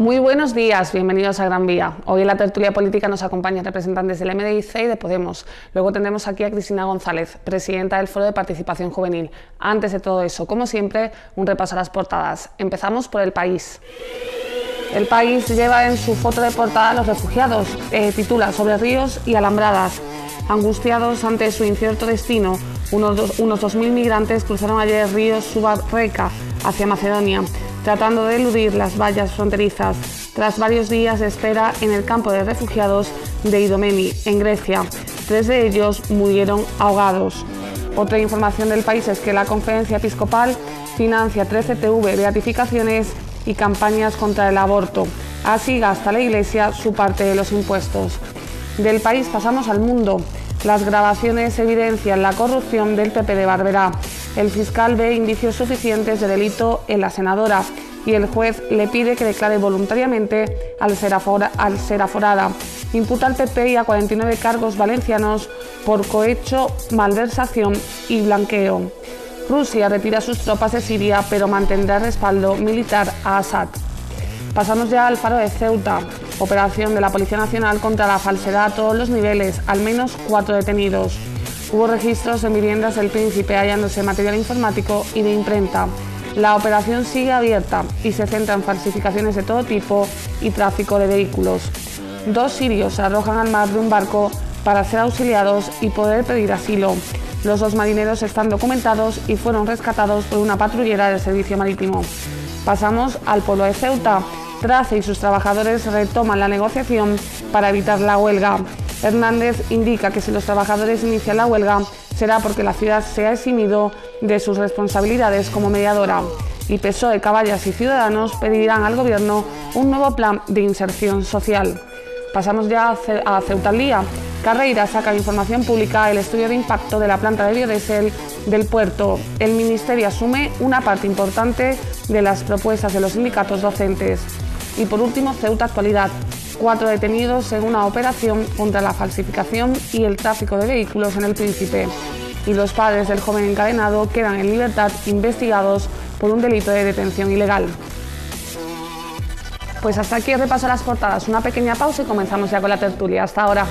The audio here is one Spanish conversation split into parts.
Muy buenos días, bienvenidos a Gran Vía. Hoy en la tertulia política nos acompañan representantes del MDIC y de Podemos. Luego tendremos aquí a Cristina González, presidenta del Foro de Participación Juvenil. Antes de todo eso, como siempre, un repaso a las portadas. Empezamos por El País. El País lleva en su foto de portada a los refugiados. Titula Sobre ríos y alambradas. Angustiados ante su incierto destino, unos 2.000 migrantes cruzaron ayer el río Subarreca hacia Macedonia, tratando de eludir las vallas fronterizas, tras varios días de espera en el campo de refugiados de Idomeni, en Grecia. 3 de ellos murieron ahogados. Otra información del País es que la Conferencia Episcopal financia 13 TV, beatificaciones y campañas contra el aborto. Así gasta la Iglesia su parte de los impuestos. Del País pasamos al Mundo. Las grabaciones evidencian la corrupción del PP de Barberá. El fiscal ve indicios suficientes de delito en la senadora y el juez le pide que declare voluntariamente al ser aforada. Imputa al PP y a 49 cargos valencianos por cohecho, malversación y blanqueo. Rusia retira sus tropas de Siria, pero mantendrá respaldo militar a Assad. Pasamos ya al Faro de Ceuta. Operación de la Policía Nacional contra la falsedad a todos los niveles, al menos 4 detenidos. Hubo registros en viviendas del Príncipe hallándose material informático y de imprenta. La operación sigue abierta y se centra en falsificaciones de todo tipo y tráfico de vehículos. 2 sirios se arrojan al mar de un barco para ser auxiliados y poder pedir asilo. Los 2 marineros están documentados y fueron rescatados por una patrullera del servicio marítimo. Pasamos al pueblo de Ceuta. Trace y sus trabajadores retoman la negociación para evitar la huelga. Hernández indica que si los trabajadores inician la huelga será porque la ciudad se ha eximido de sus responsabilidades como mediadora. Y PSOE, Caballas y Ciudadanos pedirán al Gobierno un nuevo plan de inserción social. Pasamos ya a Ceuta al Día. Carreira saca información pública el estudio de impacto de la planta de biodiesel del puerto. El Ministerio asume una parte importante de las propuestas de los sindicatos docentes. Y por último, Ceuta Actualidad. 4 detenidos en una operación contra la falsificación y el tráfico de vehículos en el Príncipe. Y los padres del joven encadenado quedan en libertad investigados por un delito de detención ilegal. Pues hasta aquí el repaso a las portadas. Una pequeña pausa y comenzamos ya con la tertulia. Hasta ahora.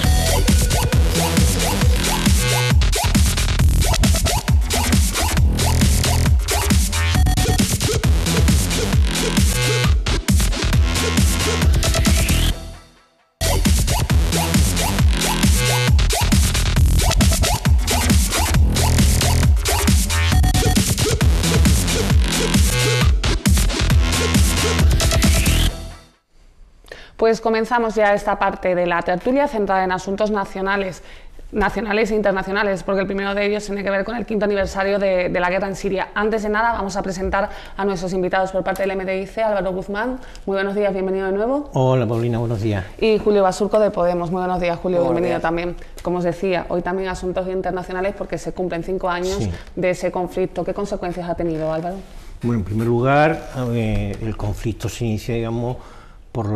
Pues comenzamos ya esta parte de la tertulia centrada en asuntos nacionales e internacionales, porque el primero de ellos tiene que ver con el 5º aniversario de la guerra en Siria. Antes de nada, vamos a presentar a nuestros invitados por parte del MDIC. Álvaro Guzmán, muy buenos días, bienvenido de nuevo. Hola, Paulina, buenos días. Y Julio Basurco de Podemos, muy buenos días, Julio, bienvenido también. Como os decía, hoy también asuntos internacionales porque se cumplen 5 años de ese conflicto. ¿Qué consecuencias ha tenido, Álvaro? Bueno, en primer lugar, el conflicto se inicia, digamos, por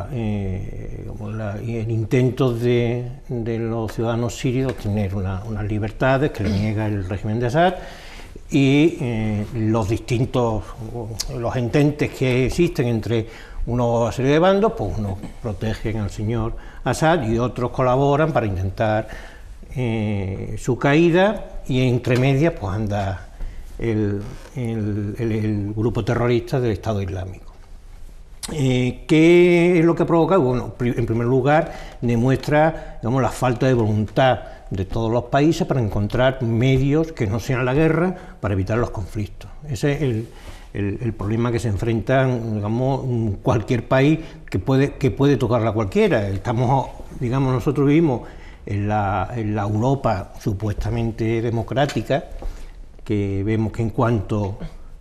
el intento de los ciudadanos sirios obtener unas libertades que le niega el régimen de Assad y los ententes que existen entre una serie de bandos, pues unos protegen al señor Assad y otros colaboran para intentar su caída, y entre medias pues anda el grupo terrorista del Estado Islámico. ¿Qué es lo que ha provocado? Bueno, en primer lugar, demuestra, digamos, la falta de voluntad de todos los países para encontrar medios que no sean la guerra para evitar los conflictos. Ese es el problema que se enfrenta, digamos, cualquier país que puede tocarla cualquiera. Nosotros vivimos en la Europa supuestamente democrática, que vemos que en cuanto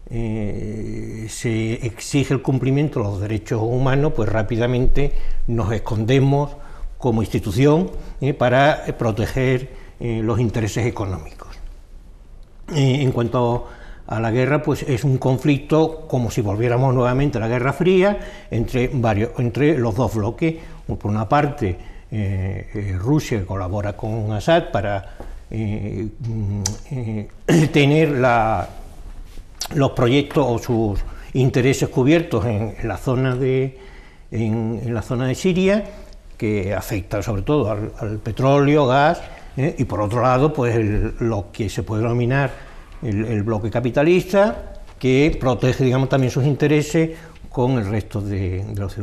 se exige el cumplimiento de los derechos humanos, pues rápidamente nos escondemos como institución para proteger los intereses económicos. En cuanto a la guerra, pues es un conflicto como si volviéramos nuevamente a la Guerra Fría entre los dos bloques. Por una parte, Rusia, que colabora con Assad para tener los proyectos o sus intereses cubiertos en la zona de Siria, que afecta sobre todo al petróleo, gas, y por otro lado, pues lo que se puede denominar el bloque capitalista, que protege, digamos, también sus intereses con el resto de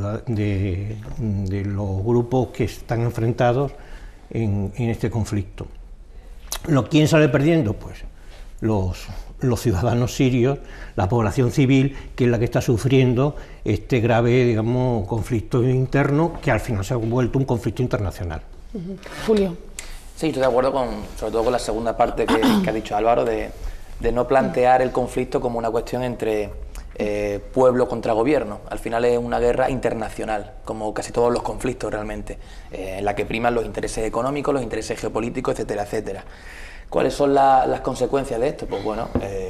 los grupos que están enfrentados en este conflicto. ¿Quién sale perdiendo? Pues los ciudadanos sirios, la población civil, que es la que está sufriendo este grave, digamos, conflicto interno, que al final se ha vuelto un conflicto internacional. Julio. Sí, estoy de acuerdo sobre todo con la segunda parte que ha dicho Álvaro, de no plantear el conflicto como una cuestión entre pueblo contra gobierno. Al final es una guerra internacional, como casi todos los conflictos realmente, en la que priman los intereses económicos, los intereses geopolíticos, etcétera, etcétera. ¿Cuáles son las consecuencias de esto? Pues bueno,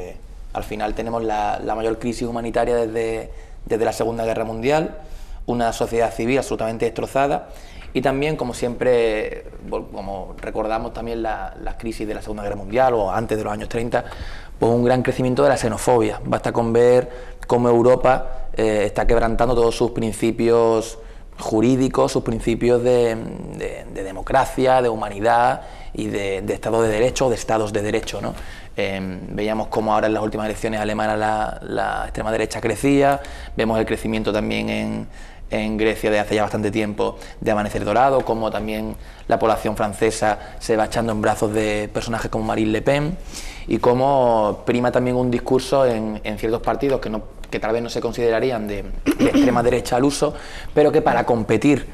al final tenemos la mayor crisis humanitaria desde la Segunda Guerra Mundial, una sociedad civil absolutamente destrozada, y también, como siempre, como recordamos también las crisis de la Segunda Guerra Mundial o antes de los años 30, pues un gran crecimiento de la xenofobia. Basta con ver cómo Europa está quebrantando todos sus principios jurídicos, sus principios de democracia, de humanidad y de Estado de Derecho o de Estados de Derecho, ¿no? Veíamos cómo ahora en las últimas elecciones alemanas la extrema derecha crecía, vemos el crecimiento también en Grecia de hace ya bastante tiempo de Amanecer Dorado, como también la población francesa se va echando en brazos de personajes como Marine Le Pen, y cómo prima también un discurso en ciertos partidos que tal vez no se considerarían de extrema derecha al uso, pero que para competir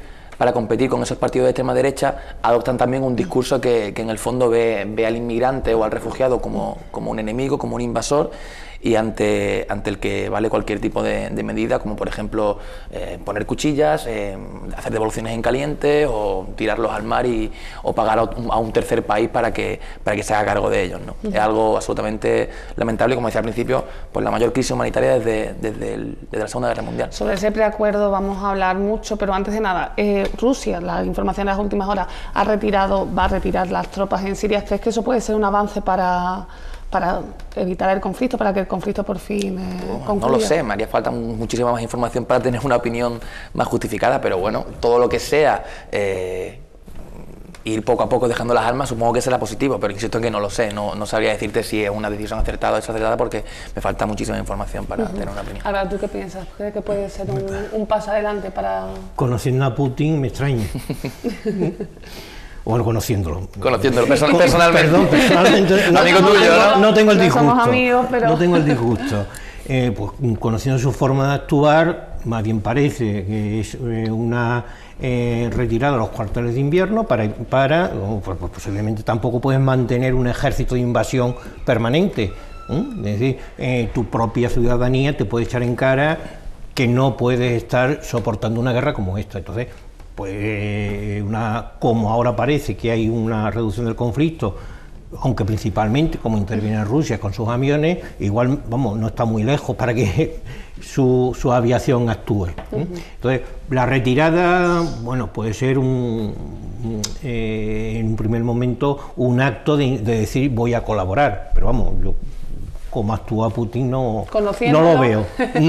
con esos partidos de extrema derecha adoptan también un discurso que en el fondo ve al inmigrante o al refugiado como un enemigo, como un invasor, y ante el que vale cualquier tipo de medida, como por ejemplo poner cuchillas, hacer devoluciones en caliente o tirarlos al mar o pagar a un tercer país para que se haga cargo de ellos, ¿no? Es algo absolutamente lamentable, como decía al principio, pues la mayor crisis humanitaria desde la Segunda Guerra Mundial. Sobre ese preacuerdo vamos a hablar mucho, pero antes de nada, Rusia, la información de las últimas horas, va a retirar las tropas en Siria. ¿Crees que eso puede ser un avance para evitar el conflicto, para que el conflicto por fin concluya? No lo sé, me haría falta muchísima más información para tener una opinión más justificada, pero bueno, todo lo que sea ir poco a poco dejando las armas, supongo que será positivo, pero insisto en que no lo sé, no sabría decirte si es una decisión acertada o desacertada, porque me falta muchísima información para tener una opinión. Ahora, ¿tú qué piensas? ¿Crees que puede ser un paso adelante para...? Conociendo a Putin me extraña. Bueno, conociéndolo personalmente. Perdón, personalmente. Amigo tuyo, ¿no? No tengo el disgusto. Somos amigos, pero... No tengo el disgusto. Pues conociendo su forma de actuar, más bien parece que es una retirada de los cuarteles de invierno pues posiblemente tampoco puedes mantener un ejército de invasión permanente. Es decir, tu propia ciudadanía te puede echar en cara que no puedes estar soportando una guerra como esta. Entonces, pues como ahora parece que hay una reducción del conflicto, aunque principalmente como interviene Rusia con sus aviones, igual no está muy lejos para que su aviación actúe. Entonces, la retirada, puede ser en un primer momento un acto de decir voy a colaborar, pero yo como actúa Putin no lo veo.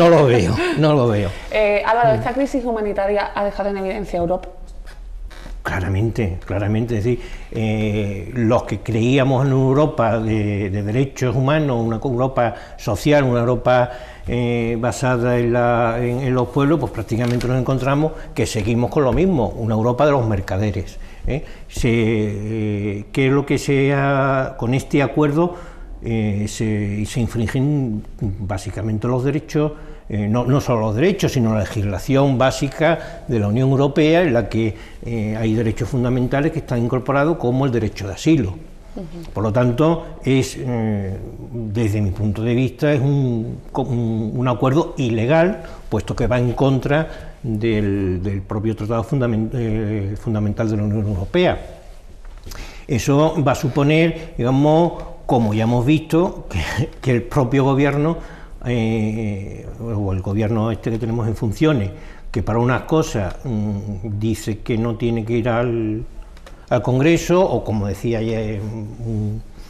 Álvaro, ¿esta crisis humanitaria ha dejado en evidencia a Europa? Claramente, es decir, los que creíamos en Europa de derechos humanos, una Europa social, una Europa basada en los pueblos, pues prácticamente nos encontramos que seguimos con lo mismo, una Europa de los mercaderes. ¿Qué es lo que con este acuerdo se infringen básicamente los derechos? No solo los derechos, sino la legislación básica de la Unión Europea, en la que hay derechos fundamentales que están incorporados, como el derecho de asilo. Por lo tanto, desde mi punto de vista, es un acuerdo ilegal, puesto que va en contra del propio Tratado Fundamental de la Unión Europea. Eso va a suponer, como ya hemos visto, que el propio gobierno o el gobierno que tenemos en funciones, que para unas cosas dice que no tiene que ir al Congreso, o como decía ayer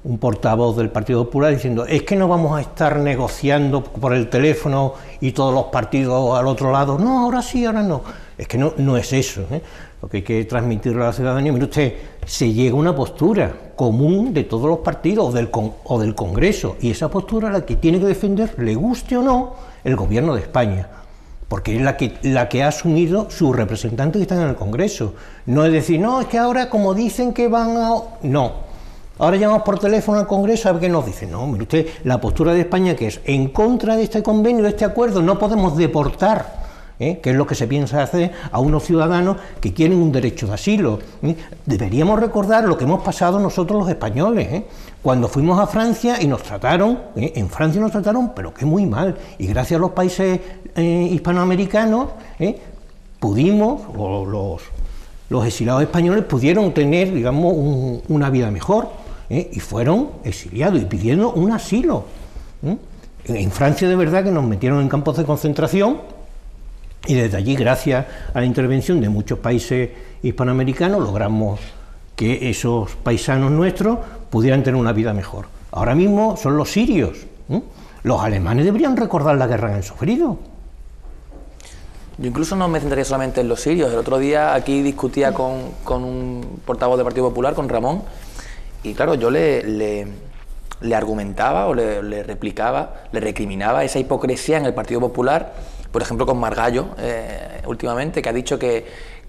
un portavoz del Partido Popular diciendo es que no vamos a estar negociando por el teléfono y todos los partidos al otro lado, no, ahora sí, ahora no. Es que no es eso, ¿eh? Lo que hay que transmitirle a la ciudadanía. Mire usted, se llega a una postura común de todos los partidos o del Congreso, y esa postura es la que tiene que defender, le guste o no, el Gobierno de España, porque es la que ha asumido sus representantes que están en el Congreso. No es decir, no, es que ahora como dicen que van a... No, ahora llamamos por teléfono al Congreso a ver qué nos dicen. No, mire usted, la postura de España, que es en contra de este convenio, de este acuerdo, no podemos deportar, que es lo que se piensa hacer a unos ciudadanos que quieren un derecho de asilo. Deberíamos recordar lo que hemos pasado nosotros los españoles, cuando fuimos a Francia y nos trataron, en Francia nos trataron, pero que muy mal, y gracias a los países hispanoamericanos pudimos, o los exiliados españoles pudieron tener, digamos, una vida mejor, y fueron exiliados y pidiendo un asilo. En Francia de verdad que nos metieron en campos de concentración, y desde allí, gracias a la intervención de muchos países hispanoamericanos, logramos que esos paisanos nuestros pudieran tener una vida mejor. Ahora mismo son los sirios. Los alemanes deberían recordar la guerra que han sufrido. Yo incluso no me centraría solamente en los sirios. El otro día aquí discutía con un portavoz del Partido Popular, con Ramón, y claro, yo le argumentaba o le replicaba, le recriminaba esa hipocresía en el Partido Popular, por ejemplo con Margallo, últimamente, que ha dicho que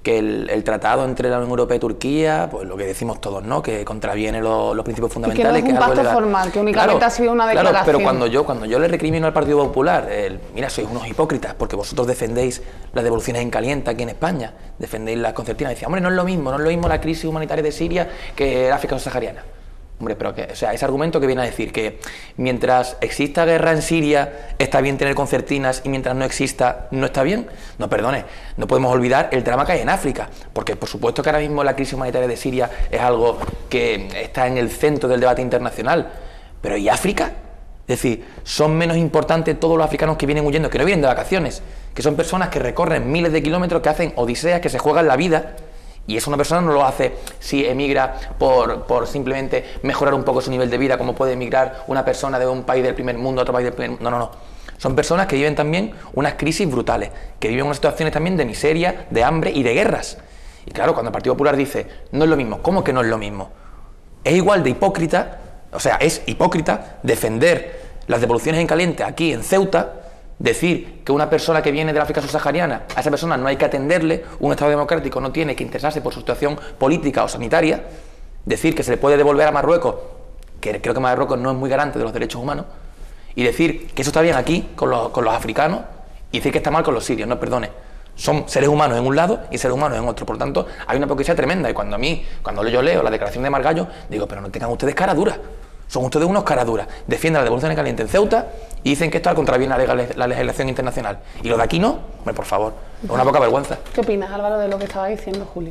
el tratado entre la Unión Europea y Turquía, pues lo que decimos todos, ¿no?, que contraviene los principios fundamentales. Y que no es un pacto formal, que únicamente ha sido una declaración. Claro, pero cuando yo le recrimino al Partido Popular, mira, sois unos hipócritas, porque vosotros defendéis las devoluciones en caliente aquí en España, defendéis las concertinas, decía, hombre, no es lo mismo la crisis humanitaria de Siria que el África subsahariana. Hombre, pero que, o sea, ese argumento que viene a decir que mientras exista guerra en Siria está bien tener concertinas y mientras no exista no está bien. No, perdone, no podemos olvidar el drama que hay en África, porque por supuesto que ahora mismo la crisis humanitaria de Siria es algo que está en el centro del debate internacional, pero ¿y África? Es decir, son menos importantes todos los africanos que vienen huyendo, que no vienen de vacaciones, que son personas que recorren miles de kilómetros, que hacen odiseas, que se juegan la vida. Y eso una persona no lo hace si emigra por simplemente mejorar un poco su nivel de vida, como puede emigrar una persona de un país del primer mundo a otro país del primer mundo. No. Son personas que viven también unas crisis brutales, que viven unas situaciones también de miseria, de hambre y de guerras. Y claro, cuando el Partido Popular dice, no es lo mismo, ¿cómo que no es lo mismo? Es igual de hipócrita, o sea, es hipócrita defender las devoluciones en caliente aquí en Ceuta, decir que una persona que viene del África subsahariana, a esa persona no hay que atenderle, un Estado democrático no tiene que interesarse por su situación política o sanitaria, decir que se le puede devolver a Marruecos, que creo que Marruecos no es muy garante de los derechos humanos, y decir que eso está bien aquí con los africanos, y decir que está mal con los sirios. No, perdone, son seres humanos en un lado y seres humanos en otro, por lo tanto hay una hipocresía tremenda, y cuando yo leo la declaración de Margallo, digo, pero no tengan ustedes cara dura. Son ustedes unos caraduras, defienden la devolución en caliente en Ceuta y dicen que esto contraviene la legislación internacional. Y lo de aquí no, hombre, por favor, es una poca vergüenza. ¿Qué opinas, Álvaro, de lo que estaba diciendo Julio?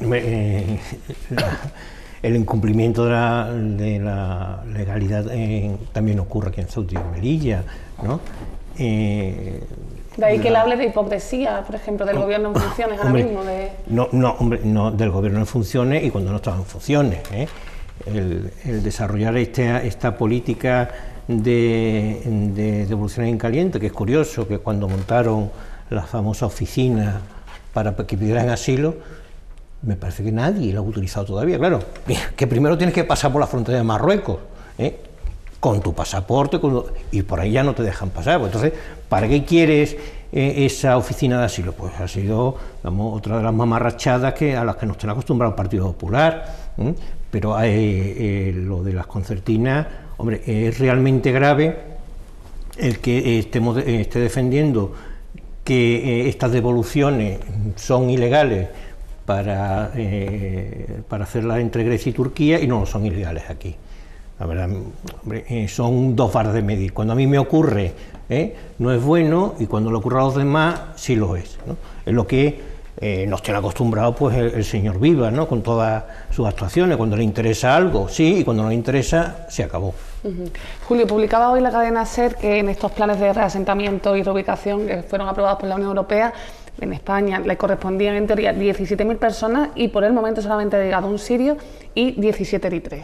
El incumplimiento de la legalidad también ocurre aquí en Ceuta y en Melilla, ¿no? De ahí que él hable de hipocresía, por ejemplo, del gobierno en funciones ahora mismo. No, del gobierno en funciones y cuando no estaba en funciones, El desarrollar esta política de devoluciones en caliente, que es curioso, que cuando montaron la famosa oficina para que pidieran asilo, me parece que nadie lo ha utilizado todavía. Claro, que primero tienes que pasar por la frontera de Marruecos, con tu pasaporte, y por ahí ya no te dejan pasar. Pues entonces, ¿para qué quieres esa oficina de asilo? Pues ha sido, digamos, otra de las mamarrachadas a las que nos tiene acostumbrado el Partido Popular. Pero lo de las concertinas, hombre, es realmente grave el que esté defendiendo que estas devoluciones son ilegales para hacerlas entre Grecia y Turquía, y no son ilegales aquí. La verdad, hombre, son dos varas de medir. Cuando a mí me ocurre, no es bueno, y cuando le ocurre a los demás, sí lo es, ¿no? Es lo que nos tiene acostumbrado pues el señor Viva, ¿no?, con todas sus actuaciones. Cuando le interesa algo, sí, y cuando no le interesa, se acabó. Julio, publicaba hoy la cadena SER que en estos planes de reasentamiento y reubicación que fueron aprobados por la Unión Europea, en España le correspondían en teoría 17.000 personas, y por el momento solamente ha llegado un sirio y 17 eritreos.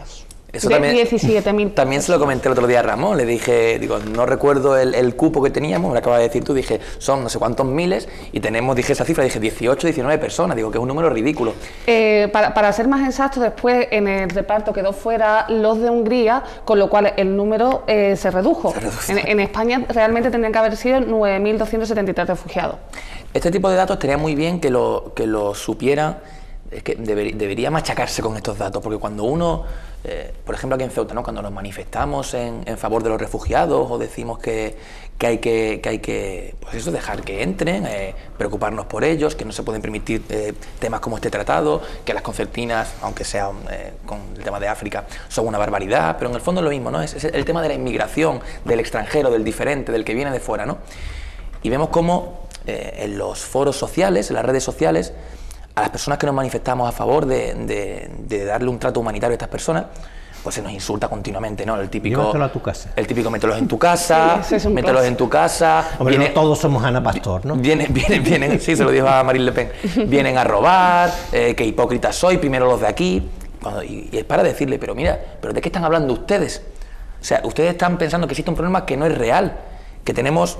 Eso de también, 17.000. también se lo comenté el otro día a Ramón, le dije, digo, no recuerdo el cupo que teníamos, me lo acabas de decir tú, dije, son no sé cuántos miles y tenemos, dije esa cifra, dije 18, 19 personas, digo que es un número ridículo. Para ser más exacto, después en el reparto quedó fuera los de Hungría, con lo cual el número se redujo. En España realmente tendrían que haber sido 9.273 refugiados. Este tipo de datos estaría muy bien que lo supieran. Es que debería machacarse con estos datos, porque cuando uno, por ejemplo aquí en Ceuta, ¿no? Cuando nos manifestamos en favor de los refugiados o decimos que hay que pues eso, dejar que entren, preocuparnos por ellos, que no se pueden permitir temas como este tratado, que las concertinas, aunque sea con el tema de África, son una barbaridad, pero en el fondo es lo mismo, ¿no? Es el tema de la inmigración, del extranjero, del diferente, del que viene de fuera, ¿no? Y vemos cómo en los foros sociales, en las redes sociales, a las personas que nos manifestamos a favor de darle un trato humanitario a estas personas, pues se nos insulta continuamente, ¿no? El típico... Llévatelo a tu casa. El típico mételos en tu casa, sí, mételos en tu casa... Hombre, no todos somos Ana Pastor, ¿no? Vienen, sí, se lo dijo a Marine Le Pen, vienen a robar, que hipócritas soy, primero los de aquí... y es para decirle, pero mira, ¿pero de qué están hablando ustedes? O sea, ustedes están pensando que existe un problema que no es real, que tenemos,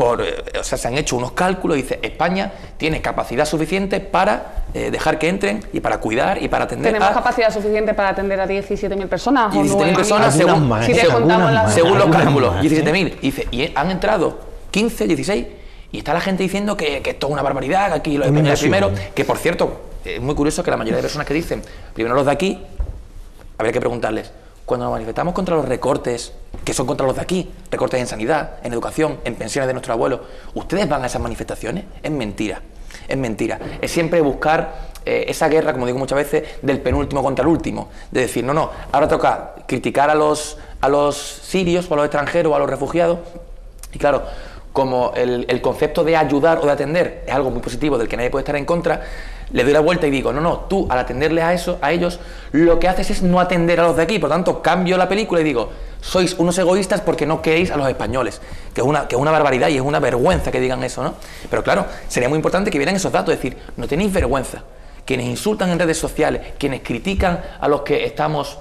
o sea, se han hecho unos cálculos y dice, España tiene capacidad suficiente para dejar que entren y para cuidar y para atender. ¿Tenemos capacidad suficiente para atender a 17.000 personas? 17.000 personas según los cálculos, 17.000. Y han entrado 15, 16 y está la gente diciendo que esto es una barbaridad, que aquí los españoles primero, que por cierto, es muy curioso que la mayoría de personas que dicen, primero los de aquí, habría que preguntarles, cuando nos manifestamos contra los recortes, que son contra los de aquí, recortes en sanidad, en educación, en pensiones de nuestros abuelos, ¿ustedes van a esas manifestaciones? Es mentira, es mentira. Es siempre buscar esa guerra, como digo muchas veces, del penúltimo contra el último. De decir, no, ahora toca criticar a los sirios, o a los extranjeros, o a los refugiados. Y claro, como el concepto de ayudar o de atender es algo muy positivo del que nadie puede estar en contra, le doy la vuelta y digo, no, tú al atenderles a ellos, lo que haces es no atender a los de aquí, por lo tanto cambio la película y digo, sois unos egoístas porque no queréis a los españoles, que es una barbaridad y es una vergüenza que digan eso, ¿no? Pero claro, sería muy importante que vieran esos datos, es decir, no tenéis vergüenza, quienes insultan en redes sociales, quienes critican a los que estamos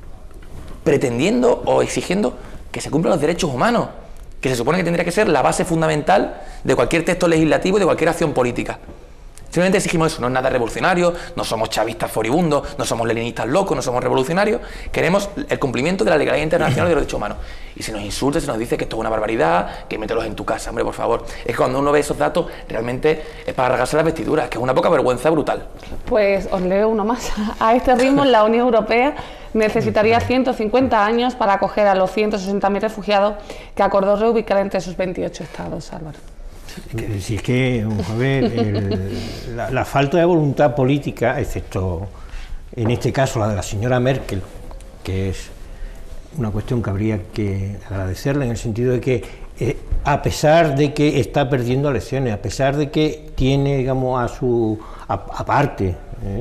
pretendiendo o exigiendo que se cumplan los derechos humanos, que se supone que tendría que ser la base fundamental de cualquier texto legislativo y de cualquier acción política. Simplemente exigimos eso, no es nada revolucionario, no somos chavistas foribundos, no somos leninistas locos, no somos revolucionarios, queremos el cumplimiento de la legalidad internacional de los derechos humanos. Y se nos insulta, se nos dice que esto es una barbaridad, que mételos en tu casa, hombre, por favor. Es que cuando uno ve esos datos, realmente es para rasgarse las vestiduras, que es una poca vergüenza brutal. Pues os leo uno más. A este ritmo, la Unión Europea necesitaría 150 años para acoger a los 160.000 refugiados que acordó reubicar entre sus 28 estados, Álvaro. Si es que, vamos a ver, la falta de voluntad política, excepto en este caso la de la señora Merkel, que es una cuestión que habría que agradecerle en el sentido de que, a pesar de que está perdiendo elecciones, a pesar de que tiene, digamos, aparte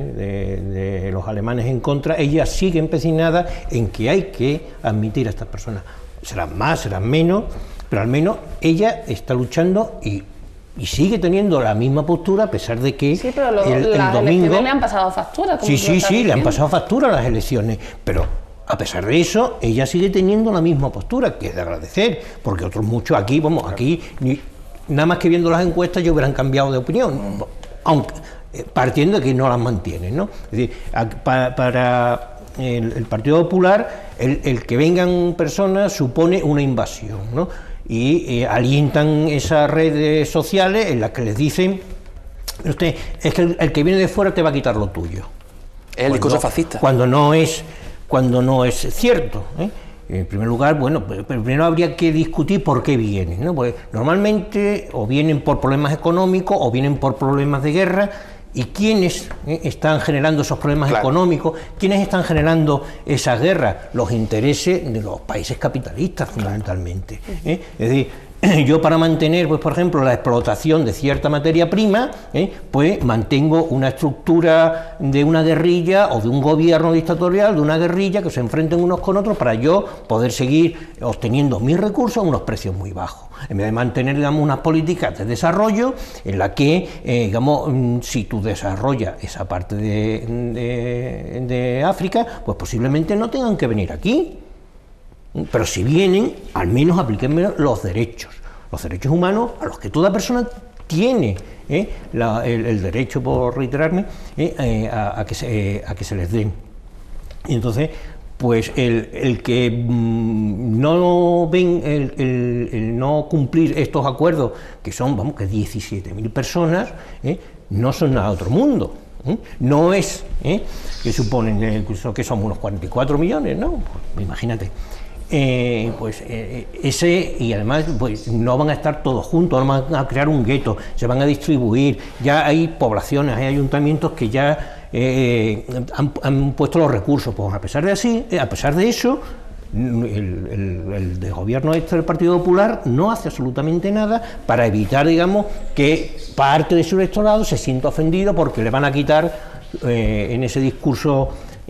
de los alemanes en contra, ella sigue empecinada en que hay que admitir a estas personas. Serán más, serán menos, pero al menos ella está luchando y sigue teniendo la misma postura, a pesar de que sí, pero el las domingo... elecciones le han pasado factura. Sí, le han pasado factura a las elecciones, pero a pesar de eso, ella sigue teniendo la misma postura, que es de agradecer, porque otros muchos aquí, nada más que viendo las encuestas, ya hubieran cambiado de opinión, aunque partiendo de que no las mantienen, ¿no? Es decir, para el Partido Popular, el que vengan personas supone una invasión, ¿no? Y alientan esas redes sociales en las que les dicen, usted, es que el que viene de fuera te va a quitar lo tuyo. Es el discurso fascista. Cuando no es cierto, ¿eh? En primer lugar, bueno, primero habría que discutir por qué vienen, ¿no? Pues normalmente o vienen por problemas económicos o vienen por problemas de guerra. ¿Y quiénes están generando esos problemas económicos? ¿Quiénes están generando esas guerras? Los intereses de los países capitalistas, fundamentalmente. Es decir, yo para mantener, pues por ejemplo, la explotación de cierta materia prima, pues mantengo una estructura de una guerrilla o de un gobierno dictatorial, de una guerrilla que se enfrenten unos con otros para yo poder seguir obteniendo mis recursos a unos precios muy bajos. En vez de mantener, digamos, unas políticas de desarrollo en la que, digamos, si tú desarrollas esa parte de África, pues posiblemente no tengan que venir aquí. Pero si vienen, al menos aplíquenme los derechos humanos a los que toda persona tiene el derecho, por reiterarme, a que se les den. Y entonces, pues el que no ven, el no cumplir estos acuerdos, que son, vamos, que 17.000 personas, no son nada otro mundo. No es que suponen que somos unos 44 millones, ¿no? Pues, imagínate. Ese, y además pues no van a estar todos juntos, no van a crear un gueto, se van a distribuir, ya hay poblaciones, hay ayuntamientos que ya han puesto los recursos, pues a pesar de eso, el de gobierno del Partido Popular no hace absolutamente nada para evitar, digamos, que parte de su electorado se sienta ofendido porque le van a quitar en ese discurso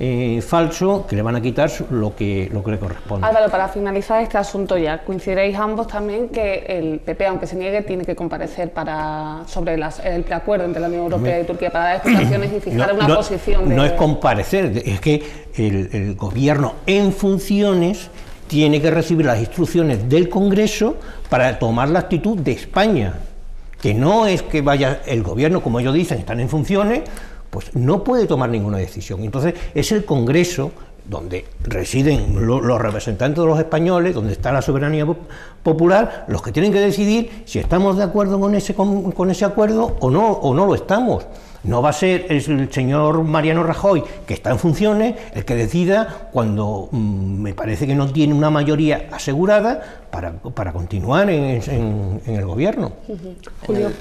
falso, que le van a quitar lo que le corresponde. Álvaro, para finalizar este asunto ya, coincidiréis ambos también que el PP, aunque se niegue, tiene que comparecer sobre el preacuerdo entre la Unión Europea y Turquía para dar explicaciones y fijar una posición de... No es comparecer, es que el gobierno en funciones tiene que recibir las instrucciones del Congreso para tomar la actitud de España, que no es que vaya el gobierno, como ellos dicen, están en funciones, pues no puede tomar ninguna decisión. Entonces es el Congreso, donde residen los representantes de los españoles, donde está la soberanía popular, los que tienen que decidir si estamos de acuerdo con ese acuerdo o no lo estamos. No va a ser el señor Mariano Rajoy, que está en funciones, el que decida cuando me parece que no tiene una mayoría asegurada para continuar en el gobierno. Julio.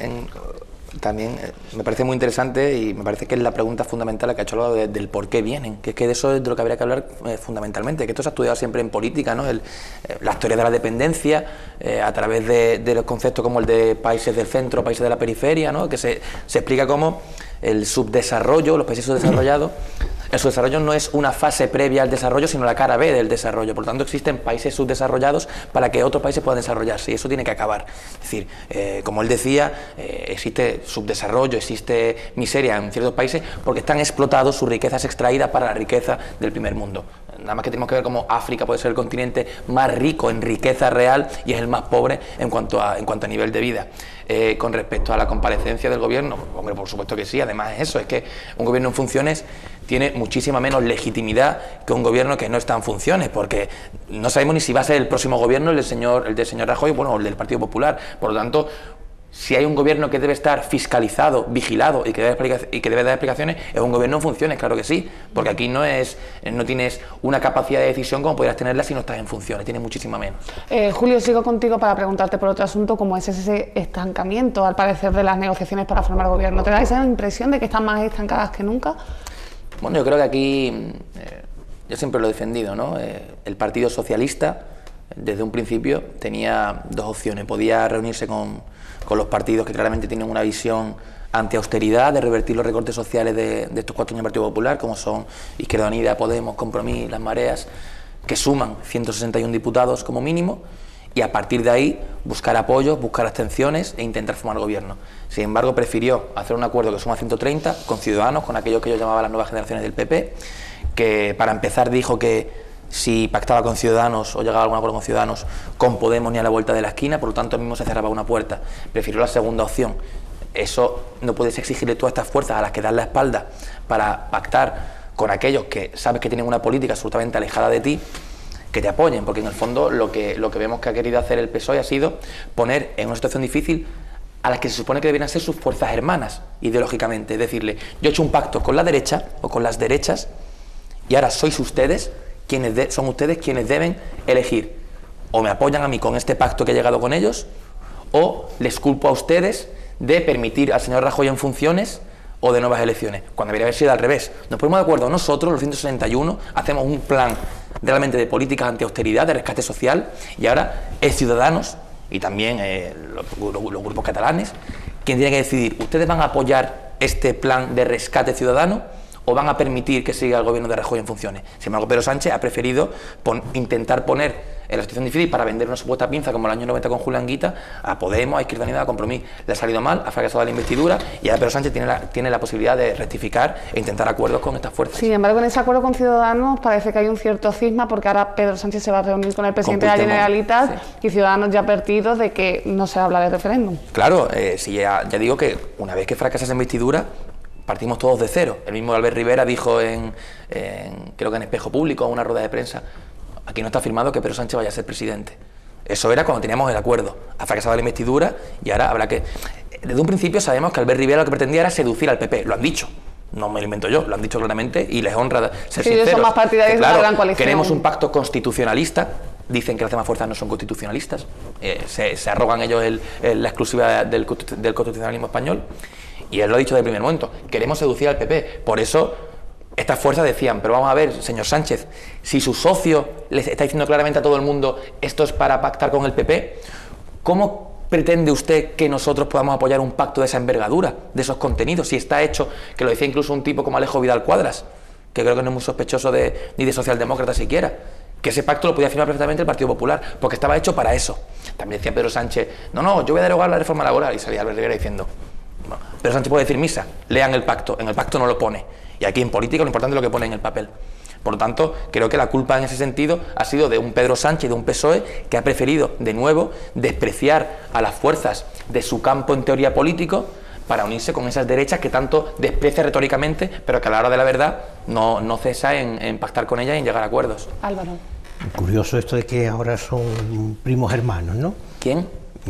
También me parece muy interesante y me parece que es la pregunta fundamental la que ha hecho Álvaro del por qué vienen, que es que de eso es de lo que habría que hablar fundamentalmente, que esto se ha estudiado siempre en política, ¿no? La teoría de la dependencia a través de los conceptos como el de países del centro, países de la periferia, ¿no? Que se explica cómo el subdesarrollo, los países subdesarrollados, el subdesarrollo no es una fase previa al desarrollo, sino la cara B del desarrollo. Por lo tanto, existen países subdesarrollados para que otros países puedan desarrollarse, y eso tiene que acabar. Es decir, como él decía, existe subdesarrollo, existe miseria en ciertos países porque están explotados, sus riquezas extraídas para la riqueza del primer mundo. Nada más que tenemos que ver cómo África puede ser el continente más rico en riqueza real y es el más pobre en cuanto a nivel de vida. Con respecto a la comparecencia del gobierno, hombre, por supuesto que sí, además es eso, es que un gobierno en funciones tiene muchísima menos legitimidad que un gobierno que no está en funciones, porque no sabemos ni si va a ser el próximo gobierno el del señor Rajoy, bueno, o el del Partido Popular. Por lo tanto, si hay un gobierno que debe estar fiscalizado, vigilado y que debe dar explicaciones, es un gobierno en funciones, claro que sí, porque aquí no tienes una capacidad de decisión como podrías tenerla si no estás en funciones, tienes muchísima menos. Julio, sigo contigo para preguntarte por otro asunto, como es ese estancamiento, al parecer, de las negociaciones para formar gobierno. ¿Te da esa impresión de que están más estancadas que nunca? Bueno, yo creo que aquí, yo siempre lo he defendido, ¿no? El Partido Socialista, desde un principio, tenía dos opciones. Podía reunirse con los partidos que claramente tienen una visión anti-austeridad, de revertir los recortes sociales de estos 4 años del Partido Popular, como son Izquierda Unida, Podemos, Compromís, Las Mareas, que suman 161 diputados como mínimo, y a partir de ahí buscar apoyos, buscar abstenciones e intentar formar gobierno. Sin embargo, prefirió hacer un acuerdo que suma 130 con Ciudadanos, con aquellos que yo llamaba las nuevas generaciones del PP, que para empezar dijo que si pactaba con Ciudadanos o llegaba a algún acuerdo con Ciudadanos, con Podemos ni a la vuelta de la esquina, por lo tanto él mismo se cerraba una puerta. Prefirió la segunda opción. Eso no puedes exigirle todas estas fuerzas a las que das la espalda para pactar con aquellos que sabes que tienen una política absolutamente alejada de ti, que te apoyen, porque en el fondo lo que vemos que ha querido hacer el PSOE ha sido poner en una situación difícil a las que se supone que deberían ser sus fuerzas hermanas ideológicamente, es decirle, yo he hecho un pacto con la derecha o con las derechas y ahora son ustedes quienes deben elegir, o me apoyan a mí con este pacto que he llegado con ellos, o les culpo a ustedes de permitir al señor Rajoy en funciones o de nuevas elecciones, cuando debería haber sido al revés. Nos ponemos de acuerdo nosotros, los 161, hacemos un plan realmente de políticas anti-austeridad, de rescate social, y ahora es Ciudadanos y también los grupos catalanes, quien tiene que decidir, ¿ustedes van a apoyar este plan de rescate ciudadano o van a permitir que siga el gobierno de Rajoy en funciones? Sin embargo, Pedro Sánchez ha preferido intentar poner en la situación difícil para vender una supuesta pinza como el año 90 con Julián Guita a Podemos, a Izquierda Unida, a Compromís. Le ha salido mal, ha fracasado la investidura y ahora Pedro Sánchez tiene la posibilidad de rectificar e intentar acuerdos con estas fuerzas. Sin embargo, en ese acuerdo con Ciudadanos parece que hay un cierto cisma, porque ahora Pedro Sánchez se va a reunir con el presidente de la Generalitat, sí, y Ciudadanos ya ha advertido de que no se habla de referéndum. Claro, sí, ya digo que una vez que fracasa esa investidura, partimos todos de cero. El mismo Albert Rivera dijo creo que en Espejo Público, en una rueda de prensa, aquí no está firmado que Pedro Sánchez vaya a ser presidente. Eso era cuando teníamos el acuerdo. Ha fracasado la investidura y ahora habrá que... Desde un principio sabemos que Albert Rivera lo que pretendía era seducir al PP. Lo han dicho. No me lo invento yo, lo han dicho claramente y les honra ser sinceros. Ellos son más partidarios de la gran coalición. Queremos un pacto constitucionalista. Dicen que las demás fuerzas no son constitucionalistas. Se arrogan ellos la exclusiva del constitucionalismo español. Y él lo ha dicho desde el primer momento. Queremos seducir al PP. Por eso estas fuerzas decían, pero vamos a ver, señor Sánchez, si su socio les está diciendo claramente a todo el mundo esto es para pactar con el PP, ¿cómo pretende usted que nosotros podamos apoyar un pacto de esa envergadura, de esos contenidos? Si está hecho, que lo decía incluso un tipo como Alejo Vidal Cuadras, que creo que no es muy sospechoso ni de socialdemócrata siquiera, que ese pacto lo podía firmar perfectamente el Partido Popular, porque estaba hecho para eso. También decía Pedro Sánchez, no, yo voy a derogar la reforma laboral, y salía Albert Rivera diciendo, bueno, Pedro Sánchez puede decir misa, lean el pacto, en el pacto no lo pone. Y aquí en política lo importante es lo que pone en el papel. Por lo tanto, creo que la culpa en ese sentido ha sido de un Pedro Sánchez y de un PSOE que ha preferido, de nuevo, despreciar a las fuerzas de su campo en teoría político para unirse con esas derechas que tanto desprecia retóricamente, pero que a la hora de la verdad no cesa en pactar con ellas y en llegar a acuerdos. Álvaro. Curioso esto de que ahora son primos hermanos, ¿no? ¿Quién?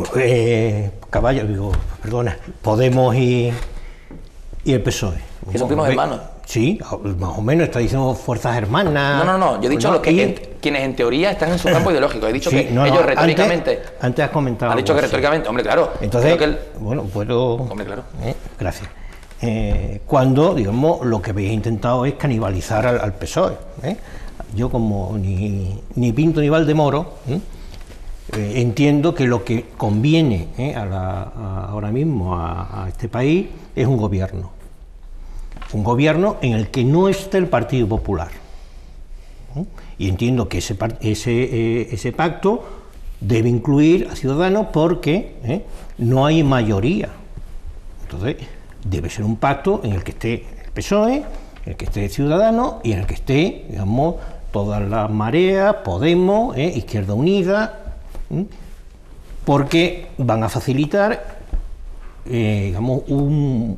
Podemos y el PSOE. ¿Que son primos hermanos? Sí, más o menos, está diciendo fuerzas hermanas. No, yo he dicho quienes en teoría están en su campo ideológico. He dicho que ellos retóricamente... Antes has comentado... Ha dicho que retóricamente, hombre, claro. Entonces, puedo... Hombre, claro. Gracias. Cuando, digamos, lo que habéis intentado es canibalizar al PSOE. Yo como ni Pinto ni Valdemoro... entiendo que lo que conviene ahora mismo a este país es un gobierno en el que no esté el Partido Popular. Y entiendo que ese pacto debe incluir a Ciudadanos porque no hay mayoría. Entonces, debe ser un pacto en el que esté el PSOE, en el que esté Ciudadanos y en el que esté, digamos, todas las mareas, Podemos, Izquierda Unida, porque van a facilitar, digamos, un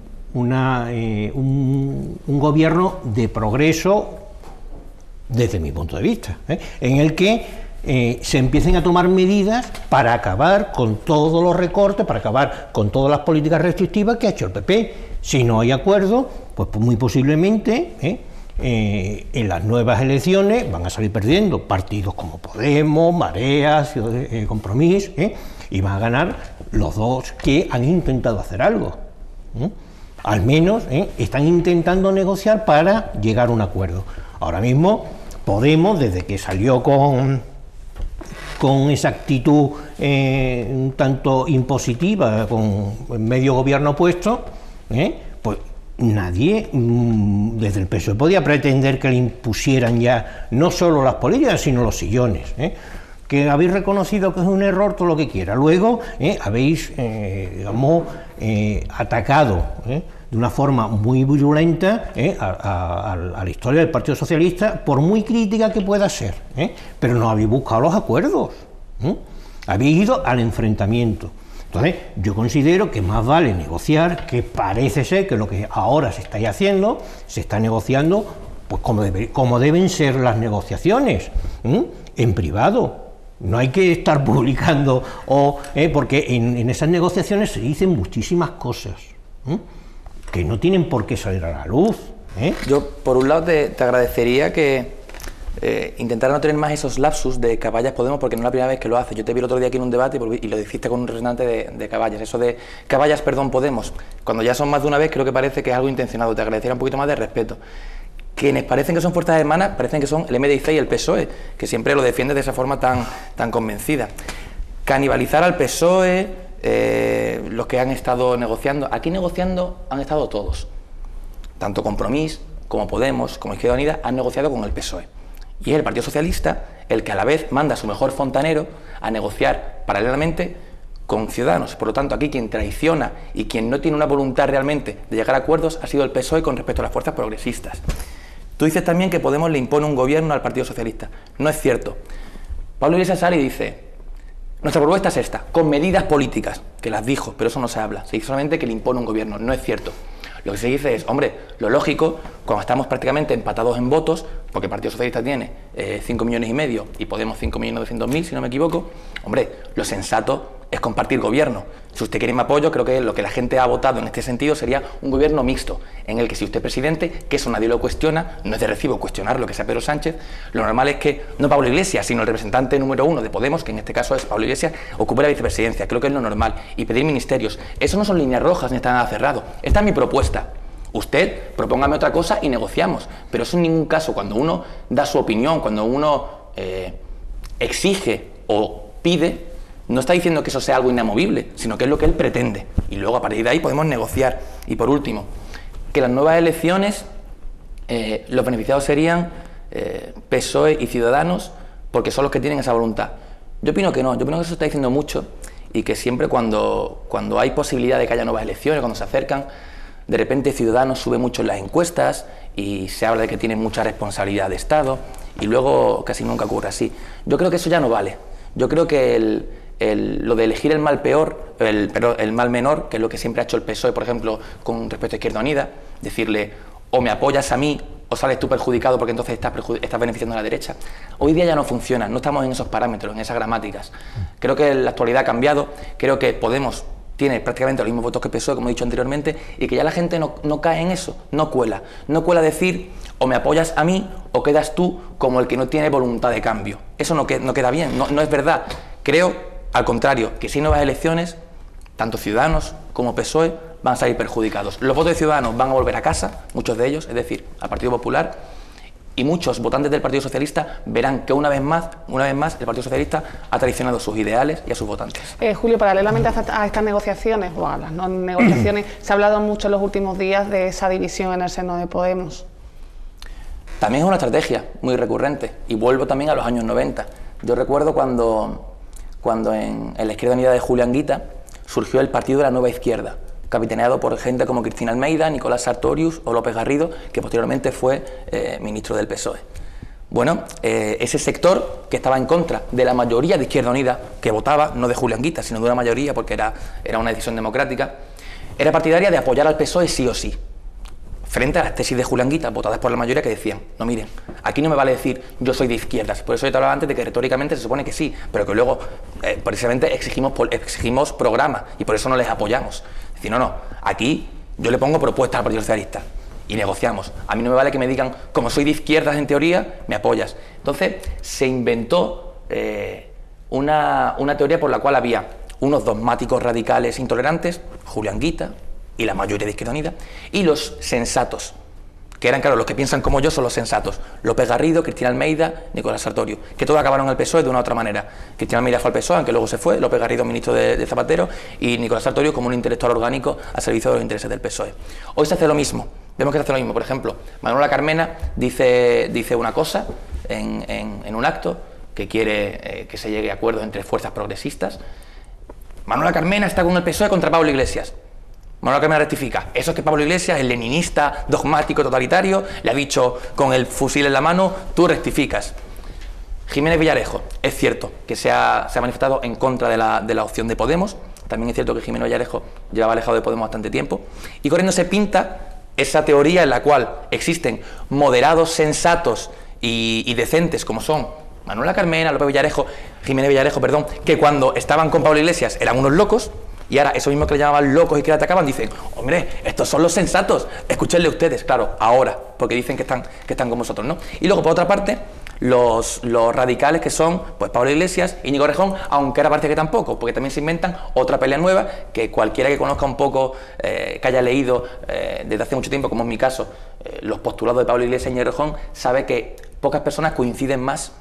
gobierno de progreso desde mi punto de vista, en el que se empiecen a tomar medidas para acabar con todos los recortes, para acabar con todas las políticas restrictivas que ha hecho el PP. Si no hay acuerdo, pues muy posiblemente en las nuevas elecciones van a salir perdiendo partidos como Podemos, Mareas, Compromís, y van a ganar los dos que han intentado hacer algo. Al menos están intentando negociar para llegar a un acuerdo. Ahora mismo Podemos, desde que salió con esa actitud un tanto impositiva, con medio gobierno opuesto, pues nadie desde el PSOE podía pretender que le impusieran ya no solo las políticas, sino los sillones. Que habéis reconocido que es un error, todo lo que quiera. Luego habéis, digamos, atacado de una forma muy virulenta a la historia del Partido Socialista, por muy crítica que pueda ser, pero no habéis buscado los acuerdos, habéis ido al enfrentamiento. Entonces, yo considero que más vale negociar, que parece ser que lo que ahora se está haciendo, se está negociando pues como deben ser las negociaciones, en privado. No hay que estar publicando, porque en esas negociaciones se dicen muchísimas cosas que no tienen por qué salir a la luz. Yo, por un lado, te agradecería que intentara no tener más esos lapsus de Caballas Podemos, porque no es la primera vez que lo hace. Yo te vi el otro día aquí en un debate y lo dijiste con un representante de Caballas, eso de Caballas, perdón, Podemos. Cuando ya son más de una vez, creo que parece que es algo intencionado. Te agradecería un poquito más de respeto. Quienes parecen que son fuerzas hermanas, parecen que son el MDIC y el PSOE, que siempre lo defiende de esa forma tan convencida. Canibalizar al PSOE, los que han estado negociando. Aquí negociando han estado todos. Tanto Compromís, como Podemos, como Izquierda Unida, han negociado con el PSOE. Y es el Partido Socialista el que a la vez manda a su mejor fontanero a negociar paralelamente con Ciudadanos. Por lo tanto, aquí quien traiciona y quien no tiene una voluntad realmente de llegar a acuerdos ha sido el PSOE con respecto a las fuerzas progresistas. Tú dices también que Podemos le impone un gobierno al Partido Socialista. No es cierto. Pablo Iglesias sale y dice: nuestra propuesta es esta, con medidas políticas, que las dijo, pero eso no se habla. Se dice solamente que le impone un gobierno. No es cierto. Lo que se dice es, hombre, lo lógico, cuando estamos prácticamente empatados en votos, porque el Partido Socialista tiene 5,5 millones y Podemos 5.900.000, si no me equivoco, hombre, lo sensato es compartir gobierno. Si usted quiere mi apoyo, creo que lo que la gente ha votado en este sentido sería un gobierno mixto, en el que si usted es presidente, que eso nadie lo cuestiona, no es de recibo cuestionar lo que sea Pedro Sánchez, lo normal es que no Pablo Iglesias, sino el representante número 1 de Podemos, que en este caso es Pablo Iglesias, ocupe la vicepresidencia. Creo que es lo normal. Y pedir ministerios. Eso no son líneas rojas ni está nada cerrado. Esta es mi propuesta. Usted propóngame otra cosa y negociamos. Pero eso en ningún caso, cuando uno da su opinión, cuando uno exige o pide, no está diciendo que eso sea algo inamovible, sino que es lo que él pretende. Y luego a partir de ahí podemos negociar. Y por último, que las nuevas elecciones, los beneficiados serían PSOE y Ciudadanos, porque son los que tienen esa voluntad. Yo opino que no, yo opino que eso está diciendo mucho y que siempre cuando hay posibilidad de que haya nuevas elecciones, cuando se acercan, de repente Ciudadanos sube mucho en las encuestas y se habla de que tienen mucha responsabilidad de Estado y luego casi nunca ocurre así. Yo creo que eso ya no vale. Yo creo que lo de elegir el mal el mal menor, que es lo que siempre ha hecho el PSOE, por ejemplo, con respecto a Izquierda Unida, decirle o me apoyas a mí o sales tú perjudicado porque entonces estás beneficiando a la derecha. Hoy día ya no funciona, no estamos en esos parámetros, en esas gramáticas. Creo que la actualidad ha cambiado, creo que Podemos tiene prácticamente los mismos votos que PSOE, como he dicho anteriormente, y que ya la gente no cae en eso, no cuela decir o me apoyas a mí o quedas tú como el que no tiene voluntad de cambio. Eso no queda bien, no es verdad. Creo, al contrario, que si hay nuevas elecciones, tanto Ciudadanos como PSOE van a salir perjudicados. Los votos de Ciudadanos van a volver a casa, muchos de ellos, es decir, al Partido Popular, y muchos votantes del Partido Socialista verán que una vez más el Partido Socialista ha traicionado sus ideales y a sus votantes. Julio, paralelamente a estas negociaciones, o a las no negociaciones, se ha hablado mucho en los últimos días de esa división en el seno de Podemos. También es una estrategia muy recurrente, y vuelvo también a los años 90. Yo recuerdo cuando en la Izquierda Unida de Julio Anguita surgió el Partido de la Nueva Izquierda, capitaneado por gente como Cristina Almeida, Nicolás Sartorius o López Garrido, que posteriormente fue ministro del PSOE. Bueno, ese sector que estaba en contra de la mayoría de Izquierda Unida, que votaba, no de Julio Anguita, sino de una mayoría, porque era una decisión democrática, era partidaria de apoyar al PSOE sí o sí, frente a las tesis de Julio Anguita, votadas por la mayoría, que decían, no, miren, aquí no me vale decir yo soy de izquierdas, por eso yo te hablaba antes de que retóricamente se supone que sí, pero que luego precisamente exigimos programas y por eso no les apoyamos. Es decir, no, aquí yo le pongo propuestas al Partido Socialista y negociamos. A mí no me vale que me digan, como soy de izquierdas en teoría, me apoyas. Entonces se inventó una teoría por la cual había unos dogmáticos radicales intolerantes, Julio Anguita y la mayoría de Izquierda Unida, y los sensatos, que eran, claro, los que piensan como yo son los sensatos, López Garrido, Cristina Almeida, Nicolás Sartorius, que todos acabaron en el PSOE de una u otra manera. Cristina Almeida fue al PSOE, aunque luego se fue, López Garrido ministro de Zapatero, y Nicolás Sartorius como un intelectual orgánico al servicio de los intereses del PSOE. Hoy se hace lo mismo, vemos que se hace lo mismo. Por ejemplo, Manuela Carmena dice una cosa en un acto, que quiere que se llegue a acuerdos entre fuerzas progresistas. Manuela Carmena está con el PSOE contra Pablo Iglesias. Manuela Carmena rectifica, eso es que Pablo Iglesias, el leninista, dogmático, totalitario, le ha dicho con el fusil en la mano, tú rectificas. Jiménez Villarejo, es cierto que se ha manifestado en contra de la opción de Podemos, también es cierto que Jiménez Villarejo llevaba alejado de Podemos bastante tiempo, y corriendo se pinta esa teoría en la cual existen moderados, sensatos y decentes como son Manuela Carmena, Jiménez Villarejo, que cuando estaban con Pablo Iglesias eran unos locos, y ahora esos mismos que le llamaban locos y que le atacaban dicen, hombre, estos son los sensatos, escúchenle ustedes, claro, ahora, porque dicen que están con vosotros, ¿no? Y luego, por otra parte, los radicales que son, pues, Pablo Iglesias y Íñigo Errejón, aunque ahora parece que tampoco, porque también se inventan otra pelea nueva, que cualquiera que conozca un poco, que haya leído desde hace mucho tiempo, como en mi caso, los postulados de Pablo Iglesias y Íñigo Errejón, sabe que pocas personas coinciden más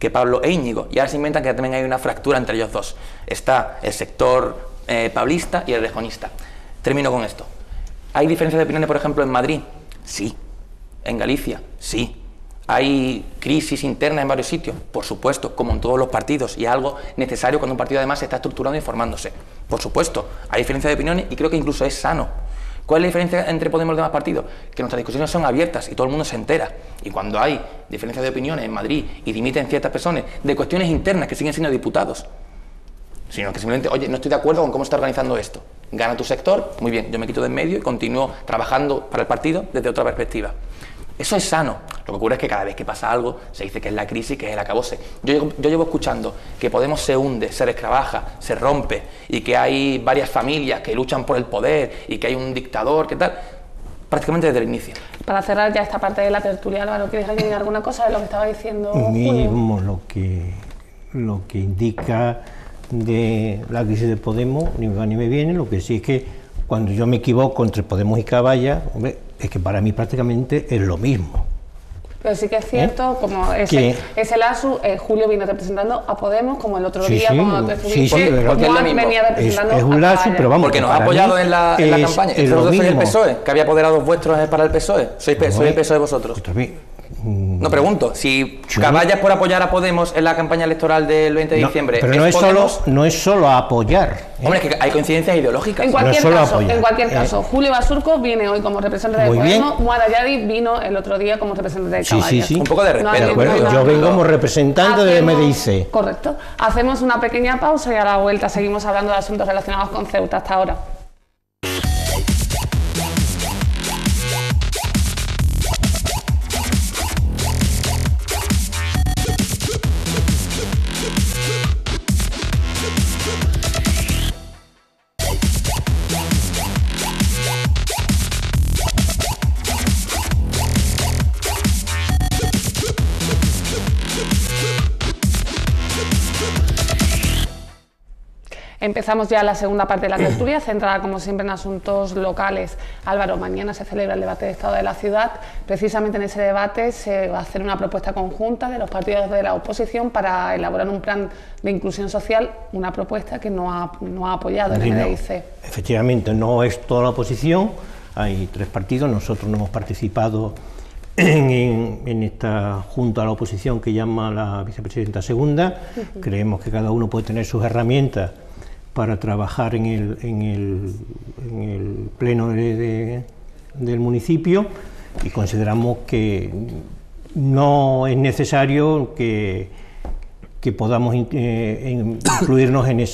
que Pablo e Íñigo, y ahora se inventan que también hay una fractura entre ellos dos. Está el sector pablista y el rejonista. Termino con esto. ¿Hay diferencias de opiniones, por ejemplo, en Madrid? Sí. ¿En Galicia? Sí. ¿Hay crisis internas en varios sitios? Por supuesto, como en todos los partidos, y es algo necesario cuando un partido además se está estructurando y formándose. Por supuesto, hay diferencias de opiniones y creo que incluso es sano. ¿Cuál es la diferencia entre Podemos y los demás partidos? Que nuestras discusiones son abiertas y todo el mundo se entera. Y cuando hay diferencias de opiniones en Madrid y dimiten ciertas personas de cuestiones internas que siguen siendo diputados, sino que simplemente, oye, no estoy de acuerdo con cómo se está organizando esto. Gana tu sector, muy bien, yo me quito de en medio y continúo trabajando para el partido desde otra perspectiva. Eso es sano. Lo que ocurre es que cada vez que pasa algo se dice que es la crisis, que es el acabose. Yo llevo escuchando que Podemos se hunde, se descrabaja, se rompe y que hay varias familias que luchan por el poder y que hay un dictador, ¿qué tal? Prácticamente desde el inicio. Para cerrar ya esta parte de la tertulia, Álvaro, ¿quieres añadir alguna cosa de lo que estaba diciendo Julio? Lo que indica de la crisis de Podemos, ni me va ni me viene. Lo que sí es que cuando yo me equivoco entre Podemos y Caballa, hombre, es que para mí prácticamente es lo mismo. Pero sí que es cierto, como es el ASU, Julio viene representando a Podemos, como el otro día, como Juan venía representando es un ASU, pero vamos, porque nos ha apoyado en la campaña. ¿Vosotros sois el PSOE? ¿Que había apoderados vuestros para el PSOE? ¿Sois el PSOE vosotros? No pregunto, si Caballa por apoyar a Podemos en la campaña electoral del 20 de diciembre. Pero no es solo apoyar. Hombre, es que hay coincidencias ideológicas. En cualquier caso, Julio Basurco viene hoy como representante de Podemos, Muara Yadi vino el otro día como representante de Caballa. Sí. Un poco de respeto. Yo vengo como representante del MDIC. Correcto. Hacemos una pequeña pausa y a la vuelta seguimos hablando de asuntos relacionados con Ceuta. Hasta ahora. Empezamos ya la segunda parte de la tertulia, centrada como siempre en asuntos locales. Álvaro, mañana se celebra el debate de Estado de la Ciudad. Precisamente en ese debate se va a hacer una propuesta conjunta de los partidos de la oposición para elaborar un plan de inclusión social, una propuesta que no ha apoyado el MDIC. Efectivamente, no es toda la oposición, hay 3 partidos, nosotros no hemos participado en esta junta a la oposición que llama la vicepresidenta segunda. Creemos que cada uno puede tener sus herramientas para trabajar en el pleno del municipio, y consideramos que no es necesario que podamos incluirnos en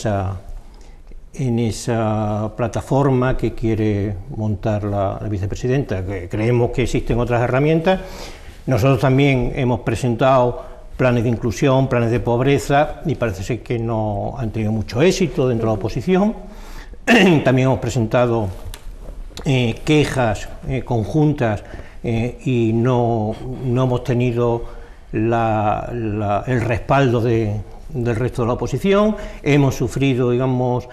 esa plataforma que quiere montar la vicepresidenta. Creemos que existen otras herramientas. Nosotros también hemos presentado planes de inclusión, planes de pobreza, y parece ser que no han tenido mucho éxito dentro de la oposición. También hemos presentado quejas conjuntas y no hemos tenido el respaldo del resto de la oposición. Hemos sufrido, digamos,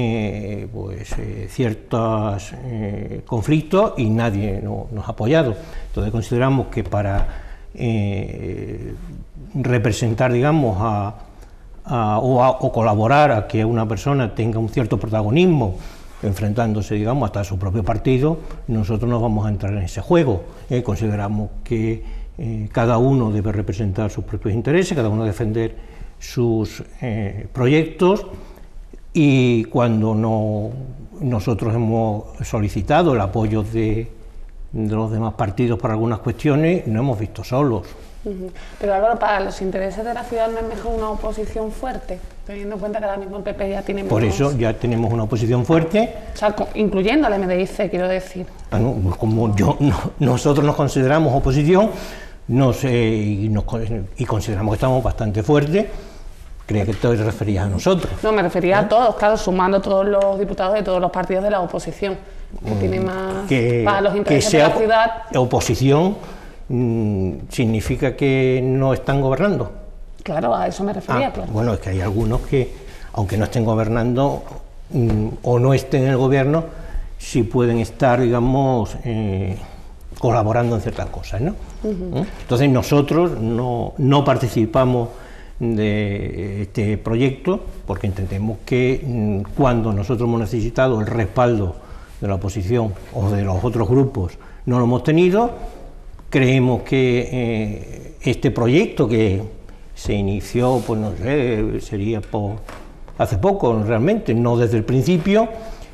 ciertos conflictos y nadie nos ha apoyado. Entonces consideramos que para representar, digamos, o colaborar a que una persona tenga un cierto protagonismo enfrentándose, digamos, hasta su propio partido, nosotros no vamos a entrar en ese juego. Consideramos que cada uno debe representar sus propios intereses, cada uno defender sus proyectos, y cuando nosotros hemos solicitado el apoyo de los demás partidos para algunas cuestiones, no hemos visto solos. Pero Álvaro, para los intereses de la ciudad no es mejor una oposición fuerte, teniendo en cuenta que ahora mismo el PP ya tiene menos... Por eso ya tenemos una oposición fuerte. O sea, incluyendo al MDIC, quiero decir. Pues como nosotros nos consideramos oposición, y consideramos que estamos bastante fuertes. Creía que te referías a nosotros. No, me refería a todos, claro, sumando todos los diputados de todos los partidos de la oposición, que tiene más para los intereses de la ciudad. Oposición significa que no están gobernando. Claro, a eso me refería, claro. Bueno, es que hay algunos que, aunque no estén gobernando o no estén en el gobierno, sí pueden estar, digamos, colaborando en ciertas cosas, ¿no? Entonces nosotros no participamos de este proyecto, porque entendemos que cuando nosotros hemos necesitado el respaldo de la oposición o de los otros grupos no lo hemos tenido. Creemos que este proyecto que se inició, pues no sé, sería hace poco realmente, no desde el principio,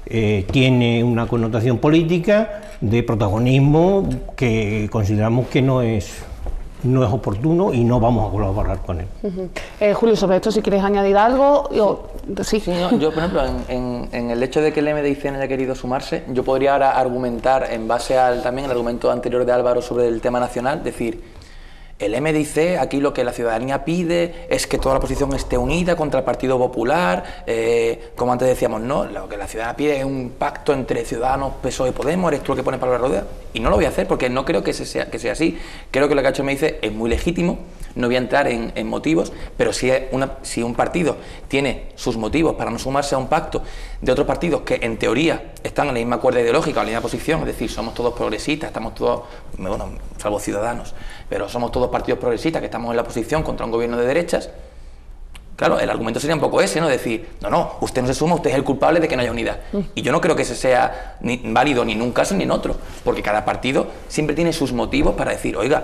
tiene una connotación política de protagonismo que consideramos que no es oportuno y no vamos a colaborar con él. Julio, sobre esto, si quieres añadir algo. Sí. Sí, no, yo, por ejemplo, en el hecho de que el MDIC no haya querido sumarse, yo podría ahora argumentar, en base también al argumento anterior de Álvaro sobre el tema nacional, decir, el MDIC, aquí lo que la ciudadanía pide es que toda la oposición esté unida contra el Partido Popular, como antes decíamos, no, lo que la ciudadanía pide es un pacto entre Ciudadanos, PSOE y Podemos, eres tú el que pone para la rueda, y no lo voy a hacer porque no creo que sea así. Creo que lo que ha hecho el MDIC es muy legítimo, no voy a entrar en motivos, pero si un partido tiene sus motivos para no sumarse a un pacto de otros partidos que en teoría están en la misma cuerda ideológica o en la misma posición, es decir, somos todos progresistas, estamos todos, bueno, salvo Ciudadanos, pero somos todos partidos progresistas que estamos en la oposición contra un gobierno de derechas, claro, el argumento sería un poco ese, ¿no? Decir, no, usted no se suma, usted es el culpable de que no haya unidad. Y yo no creo que ese sea válido ni en un caso ni en otro, porque cada partido siempre tiene sus motivos para decir, oiga,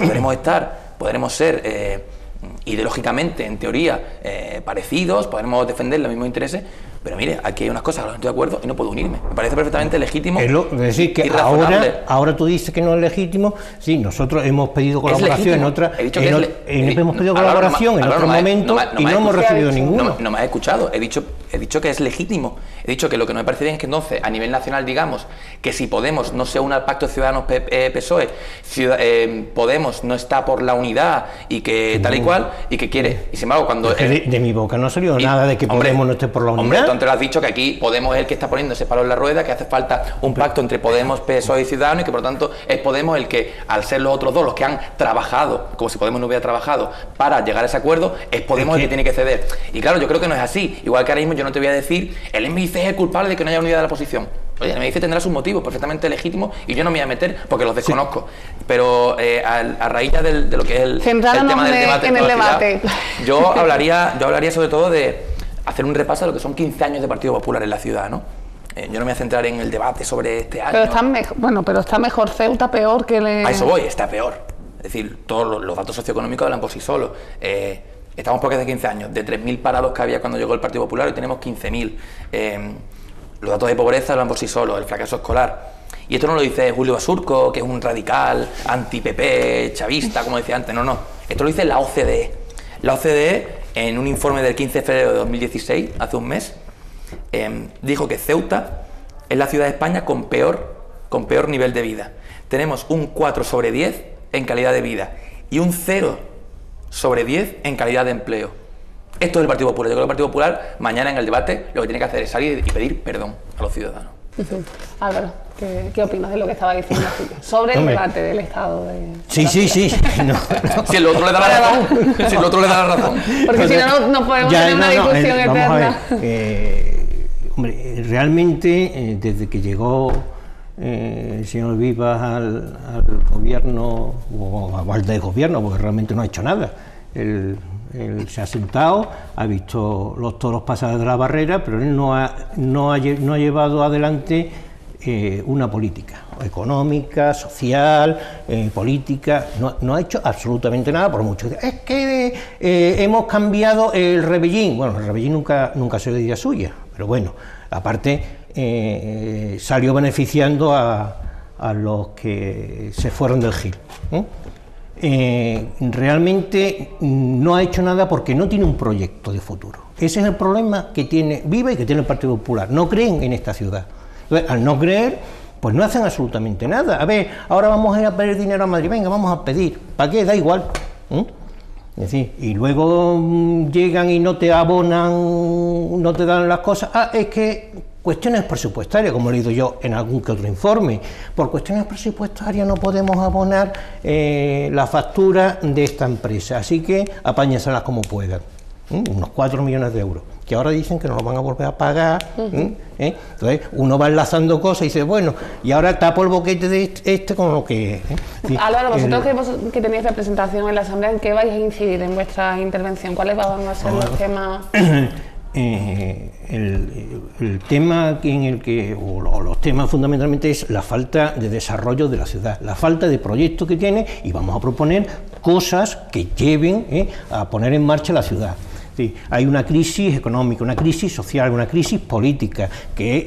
podremos ser ideológicamente, en teoría, parecidos, podremos defender los mismos intereses, pero mire, aquí hay unas cosas que no estoy de acuerdo y no puedo unirme. Me parece perfectamente legítimo. Es decir, que ahora tú dices que no es legítimo. Sí, nosotros hemos pedido colaboración en otra. Hemos pedido colaboración en otro momento y no hemos recibido ninguno. No me has escuchado. He dicho que es legítimo. He dicho que lo que no me parece bien es que entonces, a nivel nacional, digamos que si Podemos no se une al pacto Ciudadanos-PSOE, Podemos no está por la unidad y que tal y cual, y que quiere. Y sin embargo, cuando. De mi boca no ha salido nada de que Podemos no esté por la unidad. Entonces has dicho que aquí Podemos es el que está poniéndose palo en la rueda, que hace falta un pacto entre Podemos, PSOE y Ciudadanos, y que por lo tanto es Podemos el que, al ser los otros dos los que han trabajado, como si Podemos no hubiera trabajado para llegar a ese acuerdo, es Podemos el que tiene que ceder. Y claro, yo creo que no es así. Igual que ahora mismo yo no te voy a decir, el MDIC es el culpable de que no haya unidad de la oposición. Oye, el MDIC tendrá sus motivos perfectamente legítimos y yo no me voy a meter porque los desconozco. Pero a raíz ya de lo que es el tema del debate, yo hablaría sobre todo de hacer un repaso de lo que son 15 años de Partido Popular en la ciudad, ¿no? Yo no me voy a centrar en el debate sobre este año. Pero está mejor Ceuta, peor que A eso voy, está peor. Es decir, todos los datos socioeconómicos hablan por sí solos. Estamos porque hace 15 años, de 3.000 parados que había cuando llegó el Partido Popular, hoy tenemos 15.000. Los datos de pobreza hablan por sí solos, el fracaso escolar. Y esto no lo dice Julio Basurco, que es un radical, anti-PP, chavista, como decía antes, no. Esto lo dice la OCDE. La OCDE, en un informe del 15 de febrero de 2016, hace un mes, dijo que Ceuta es la ciudad de España con peor nivel de vida. Tenemos un 4 sobre 10 en calidad de vida y un 0 sobre 10 en calidad de empleo. Esto es el Partido Popular. Yo creo que el Partido Popular, mañana en el debate, lo que tiene que hacer es salir y pedir perdón a los ciudadanos. Álvaro, ¿qué opinas de lo que estaba diciendo sobre el debate del Estado? Sí. No. Si el otro le da la razón. Porque si no podemos tener una discusión eterna. Vamos a ver. Realmente, desde que llegó el señor Vivas al gobierno, o al desgobierno, porque realmente no ha hecho nada. Él se ha sentado, ha visto los toros pasar de la barrera, pero él no ha llevado adelante una política económica, social, política. No ha hecho absolutamente nada, por mucho. Es que hemos cambiado el Rebellín. Bueno, el Rebellín nunca se idea suya, pero bueno, aparte salió beneficiando a los que se fueron del GIL. Realmente no ha hecho nada porque no tiene un proyecto de futuro. Ese es el problema que tiene Viva y que tiene el Partido Popular. No creen en esta ciudad. Entonces, al no creer, pues no hacen absolutamente nada. A ver, ahora vamos a ir a pedir dinero a Madrid. Venga, vamos a pedir. ¿Para qué? Da igual. Es decir, y luego llegan y no te abonan, no te dan las cosas. Es que cuestiones presupuestarias, como he leído yo en algún que otro informe, por cuestiones presupuestarias no podemos abonar la factura de esta empresa, así que apáñenselas como puedan. unos 4 millones de euros, que ahora dicen que no lo van a volver a pagar. Entonces uno va enlazando cosas y dice, bueno, y ahora tapo el boquete de este con lo que... Álvaro, vosotros que tenéis representación en la Asamblea, ¿en qué vais a incidir en vuestra intervención? ¿Cuáles van a ser los temas? El tema en el que, o los temas fundamentalmente, es la falta de desarrollo de la ciudad, la falta de proyectos que tiene, y vamos a proponer cosas que lleven a poner en marcha la ciudad. Sí, hay una crisis económica, una crisis social, una crisis política que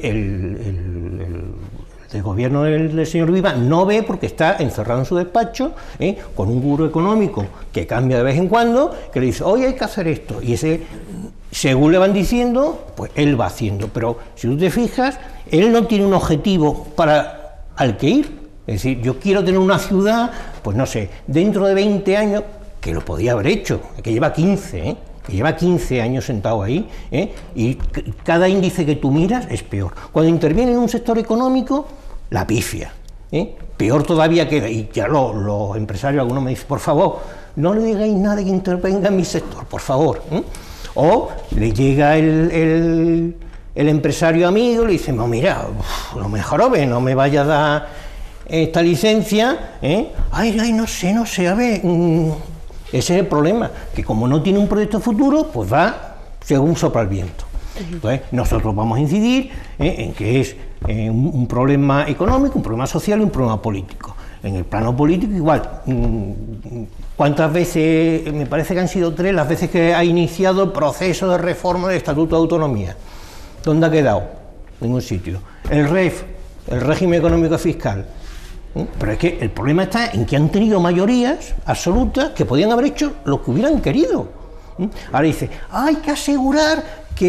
el gobierno del señor Viva no ve porque está encerrado en su despacho, con un gurú económico que cambia de vez en cuando, que le dice, hoy hay que hacer esto, y ese, según le van diciendo, pues él va haciendo. Pero si tú te fijas, él no tiene un objetivo al que ir. Es decir, yo quiero tener una ciudad, pues no sé, dentro de 20 años, que lo podía haber hecho, que lleva 15, que lleva 15 años sentado ahí, y cada índice que tú miras es peor. Cuando interviene en un sector económico, la pifia, peor todavía queda. Y ya los empresarios, algunos me dicen, por favor, no le digáis nada que intervenga en mi sector, por favor. O le llega el empresario amigo y le dice, no, mira, lo mejor no me vaya a dar esta licencia, ay, no sé, a ver... Ese es el problema, que como no tiene un proyecto futuro, pues va según sopla el viento. Entonces, nosotros vamos a incidir en que es un problema económico, un problema social y un problema político. En el plano político igual. ¿Cuántas veces, me parece que han sido 3, las veces que ha iniciado el proceso de reforma del Estatuto de Autonomía? ¿Dónde ha quedado? En ningún sitio. El REF, el régimen económico fiscal. Pero es que el problema está en que han tenido mayorías absolutas que podían haber hecho lo que hubieran querido. Ahora dice, hay que asegurar que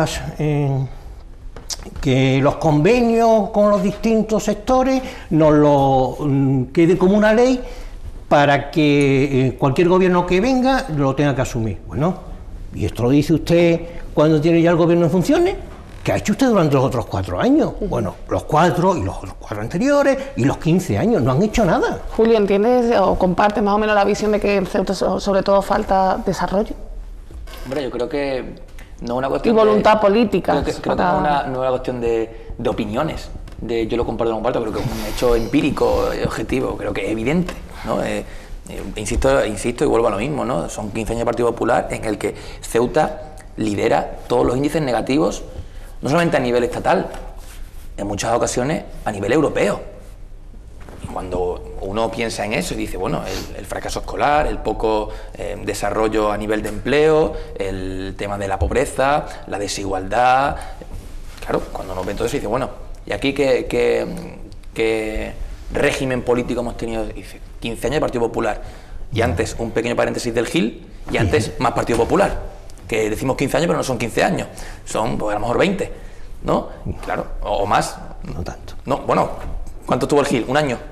los convenios con los distintos sectores nos lo quede como una ley para que cualquier gobierno que venga lo tenga que asumir. Bueno, ¿y esto lo dice usted cuando tiene ya el gobierno en funciones? ¿Qué ha hecho usted durante los otros 4 años? Bueno, los 4 y los otros 4 anteriores y los 15 años, no han hecho nada. Julio, ¿entiendes o compartes más o menos la visión de que en Ceuta sobre todo falta desarrollo? Hombre, yo creo que no es una cuestión y voluntad política. Creo que no es una cuestión de opiniones, yo lo comparto o no comparto, creo que es un hecho empírico, objetivo, creo que es evidente, ¿no? Insisto y vuelvo a lo mismo, ¿no? Son 15 años de Partido Popular en el que Ceuta lidera todos los índices negativos, no solamente a nivel estatal, en muchas ocasiones a nivel europeo. Y cuando uno piensa en eso y dice, bueno, el fracaso escolar, el poco desarrollo a nivel de empleo, el tema de la pobreza, la desigualdad, claro, cuando uno ve todo eso dice, bueno, ¿y aquí qué régimen político hemos tenido? Dice, 15 años de Partido Popular, y antes un pequeño paréntesis del GIL, y antes más Partido Popular. Que decimos 15 años, pero no son 15 años, son pues, a lo mejor 20, ¿no? Claro, o más. No tanto. No, bueno, ¿cuánto tuvo el GIL? ¿Un año?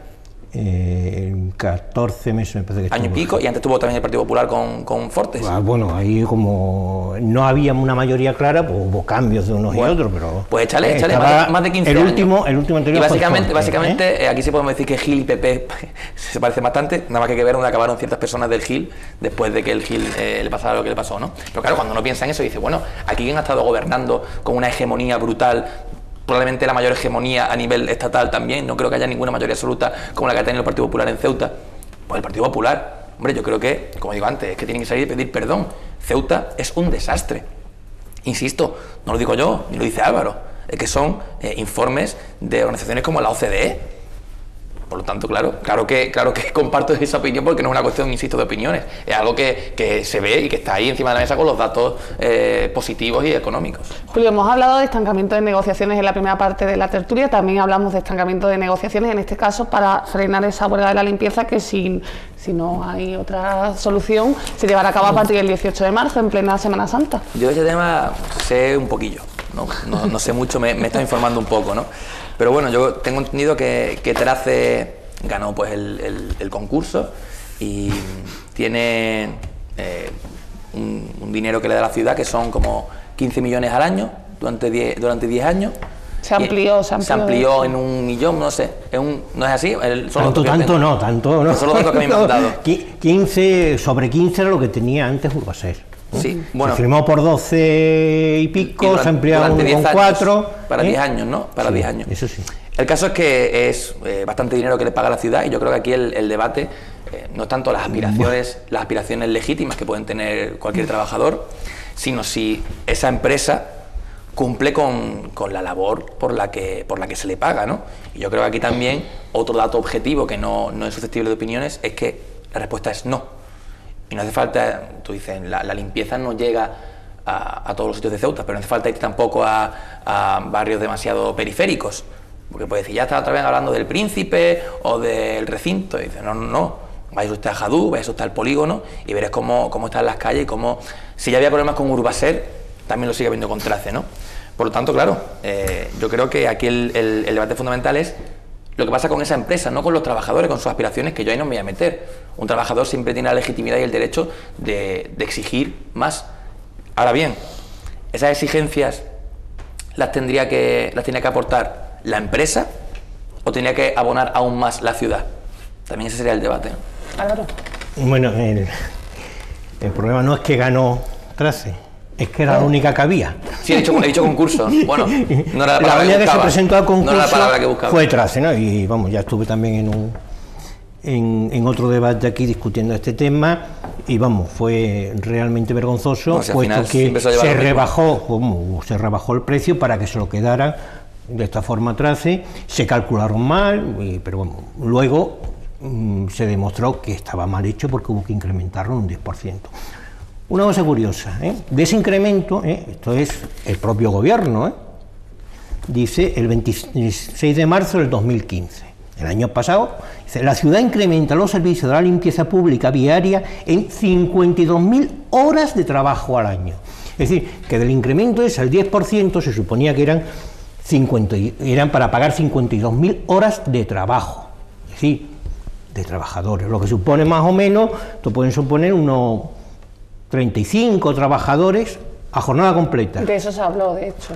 14 meses me parece que año y pico, y antes tuvo también el Partido Popular con Fortes. Bueno, ahí como no había una mayoría clara, pues hubo cambios de unos y otros, pero... Pues échale más de 15 el años. último anterior. Y básicamente aquí sí podemos decir que GIL y PP se parecen bastante, nada más que hay que ver dónde acabaron ciertas personas del GIL después de que el GIL le pasara lo que le pasó, ¿no? Pero claro, cuando uno piensa en eso dice, bueno, aquí quien ha estado gobernando con una hegemonía brutal, probablemente la mayor hegemonía a nivel estatal también, no creo que haya ninguna mayoría absoluta como la que ha tenido el Partido Popular en Ceuta. Pues el Partido Popular, hombre, yo creo que, como digo antes, es que tienen que salir y pedir perdón. Ceuta es un desastre. Insisto, no lo digo yo, ni lo dice Álvaro, es que son informes de organizaciones como la OCDE. Por lo tanto, claro que comparto esa opinión porque no es una cuestión, insisto, de opiniones. Es algo que se ve y que está ahí encima de la mesa con los datos positivos y económicos. Julio, hemos hablado de estancamiento de negociaciones en la primera parte de la tertulia, también hablamos de estancamiento de negociaciones, en este caso para frenar esa huelga de la limpieza que si no hay otra solución se llevará a cabo a partir del 18 de marzo, en plena Semana Santa. Yo de ese tema sé un poquillo, no sé mucho, me estoy informando un poco, ¿no? Pero bueno, yo tengo entendido que Terace ganó pues el concurso y tiene un dinero que le da la ciudad que son como 15 millones al año durante 10 años. Se amplió en 1 millón, no sé. ¿No es así? Tanto no. Son los datos que me han dado. 15, sobre 15 era lo que tenía antes Urbaser. Sí, bueno. Se firmó por 12 y pico, se ha ampliado con 4. Para 10 años, ¿no? Para 10 años. Eso sí. El caso es que es bastante dinero que le paga la ciudad, y yo creo que aquí el debate no es tanto las aspiraciones legítimas que pueden tener cualquier trabajador, sino si esa empresa cumple con la labor por la que se le paga, ¿no? Y yo creo que aquí también otro dato objetivo que no es susceptible de opiniones es que la respuesta es no. Y no hace falta, tú dices, la limpieza no llega a todos los sitios de Ceuta, pero no hace falta ir tampoco a barrios demasiado periféricos, porque puede decir, ya está otra vez hablando del Príncipe o del recinto, y dice, no, vaya usted a Jadú, vaya usted al polígono y veréis cómo están las calles y cómo, si ya había problemas con Urbaser, también lo sigue habiendo con Trace, ¿no? Por lo tanto, claro, yo creo que aquí el debate fundamental es lo que pasa con esa empresa, no con los trabajadores, con sus aspiraciones, que yo ahí no me voy a meter. Un trabajador siempre tiene la legitimidad y el derecho de exigir más. Ahora bien, esas exigencias las tendría que aportar la empresa, o tenía que abonar aún más la ciudad. También ese sería el debate, ¿no? Álvaro. Bueno, el problema no es que ganó Trace, es que era la única que había. Sí, he dicho concurso. Bueno, no era la palabra la única que se presentó a concurso, no era la palabra que buscaba. Fue Trace, ¿no? Y vamos, ya estuve también en otro debate aquí discutiendo este tema, y vamos, fue realmente vergonzoso, No, si puesto que se rebajó el precio para que se lo quedara de esta forma Trace. Se calcularon mal, pero bueno, luego se demostró que estaba mal hecho porque hubo que incrementarlo un 10%. Una cosa curiosa, de ese incremento, esto es el propio gobierno, dice el 26 de marzo del 2015, el año pasado, dice, la ciudad incrementa los servicios de la limpieza pública viaria en 52.000 horas de trabajo al año. Es decir, que del incremento ese al 10% se suponía que eran para pagar 52.000 horas de trabajo, es decir, de trabajadores, lo que supone más o menos, esto pueden suponer unos 35 trabajadores a jornada completa. De eso se habló, de hecho.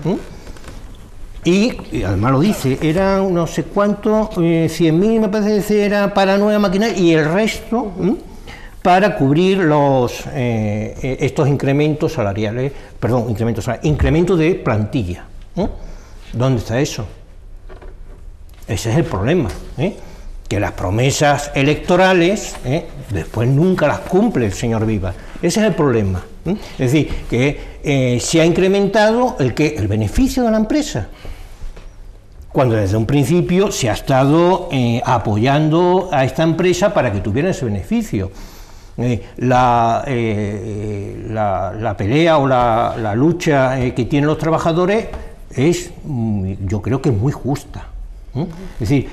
Y además lo dice, eran no sé cuánto, 100.000 me parece que era para nueva maquinaria, y el resto para cubrir estos incrementos salariales, incrementos de plantilla. ¿Dónde está eso? Ese es el problema, que las promesas electorales después nunca las cumple el señor Vivas. Ese es el problema. Es decir, que se ha incrementado el beneficio de la empresa, cuando desde un principio se ha estado apoyando a esta empresa para que tuviera ese beneficio. La pelea o la lucha que tienen los trabajadores es, yo creo que es muy justa. Es decir,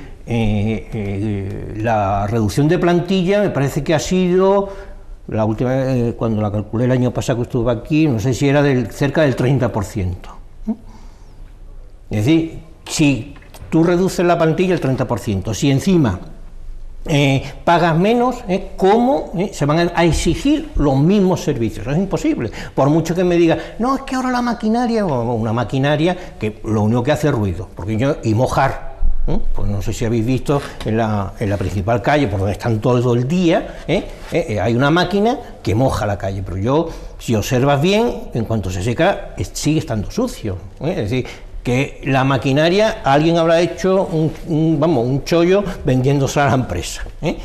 la reducción de plantilla me parece que ha sido, la última vez, cuando la calculé el año pasado que estuve aquí, no sé si era cerca del 30%. Es decir, si tú reduces la plantilla el 30%, si encima pagas menos, ¿cómo se van a exigir los mismos servicios? Es imposible. Por mucho que me diga, no, es que ahora la maquinaria, una maquinaria que lo único que hace es ruido, y mojar. Pues no sé si habéis visto en la principal calle, por donde están todo el día, hay una máquina que moja la calle, pero si observas bien, en cuanto se seca, sigue estando sucio. Es decir, que la maquinaria, alguien habrá hecho un chollo vendiéndose a la empresa.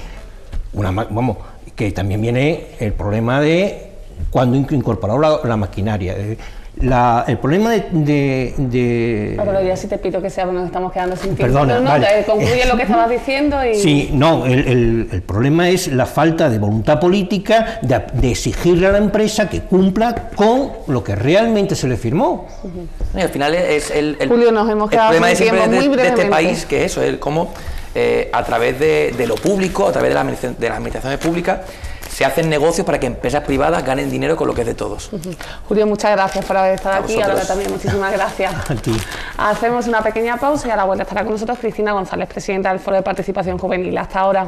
Que también viene el problema de cuando incorporó la maquinaria. El problema Pero ya sí te pido que sea, nos estamos quedando sin tiempo. Perdona, vale. Concluye lo que estabas diciendo y... Sí, no, el problema es la falta de voluntad política de exigirle a la empresa que cumpla con lo que realmente se le firmó. Y al final es Julio, nos hemos quedado el problema sin tiempo, muy de brevemente. este país, que eso, es cómo a través de lo público, a través de las administraciones públicas, se hacen negocios para que empresas privadas ganen dinero con lo que es de todos. Julio, muchas gracias por haber estado aquí. Vosotros. Ahora también muchísimas gracias. A ti. Hacemos una pequeña pausa y a la vuelta estará con nosotros Cristina González, presidenta del Foro de Participación Juvenil. Hasta ahora.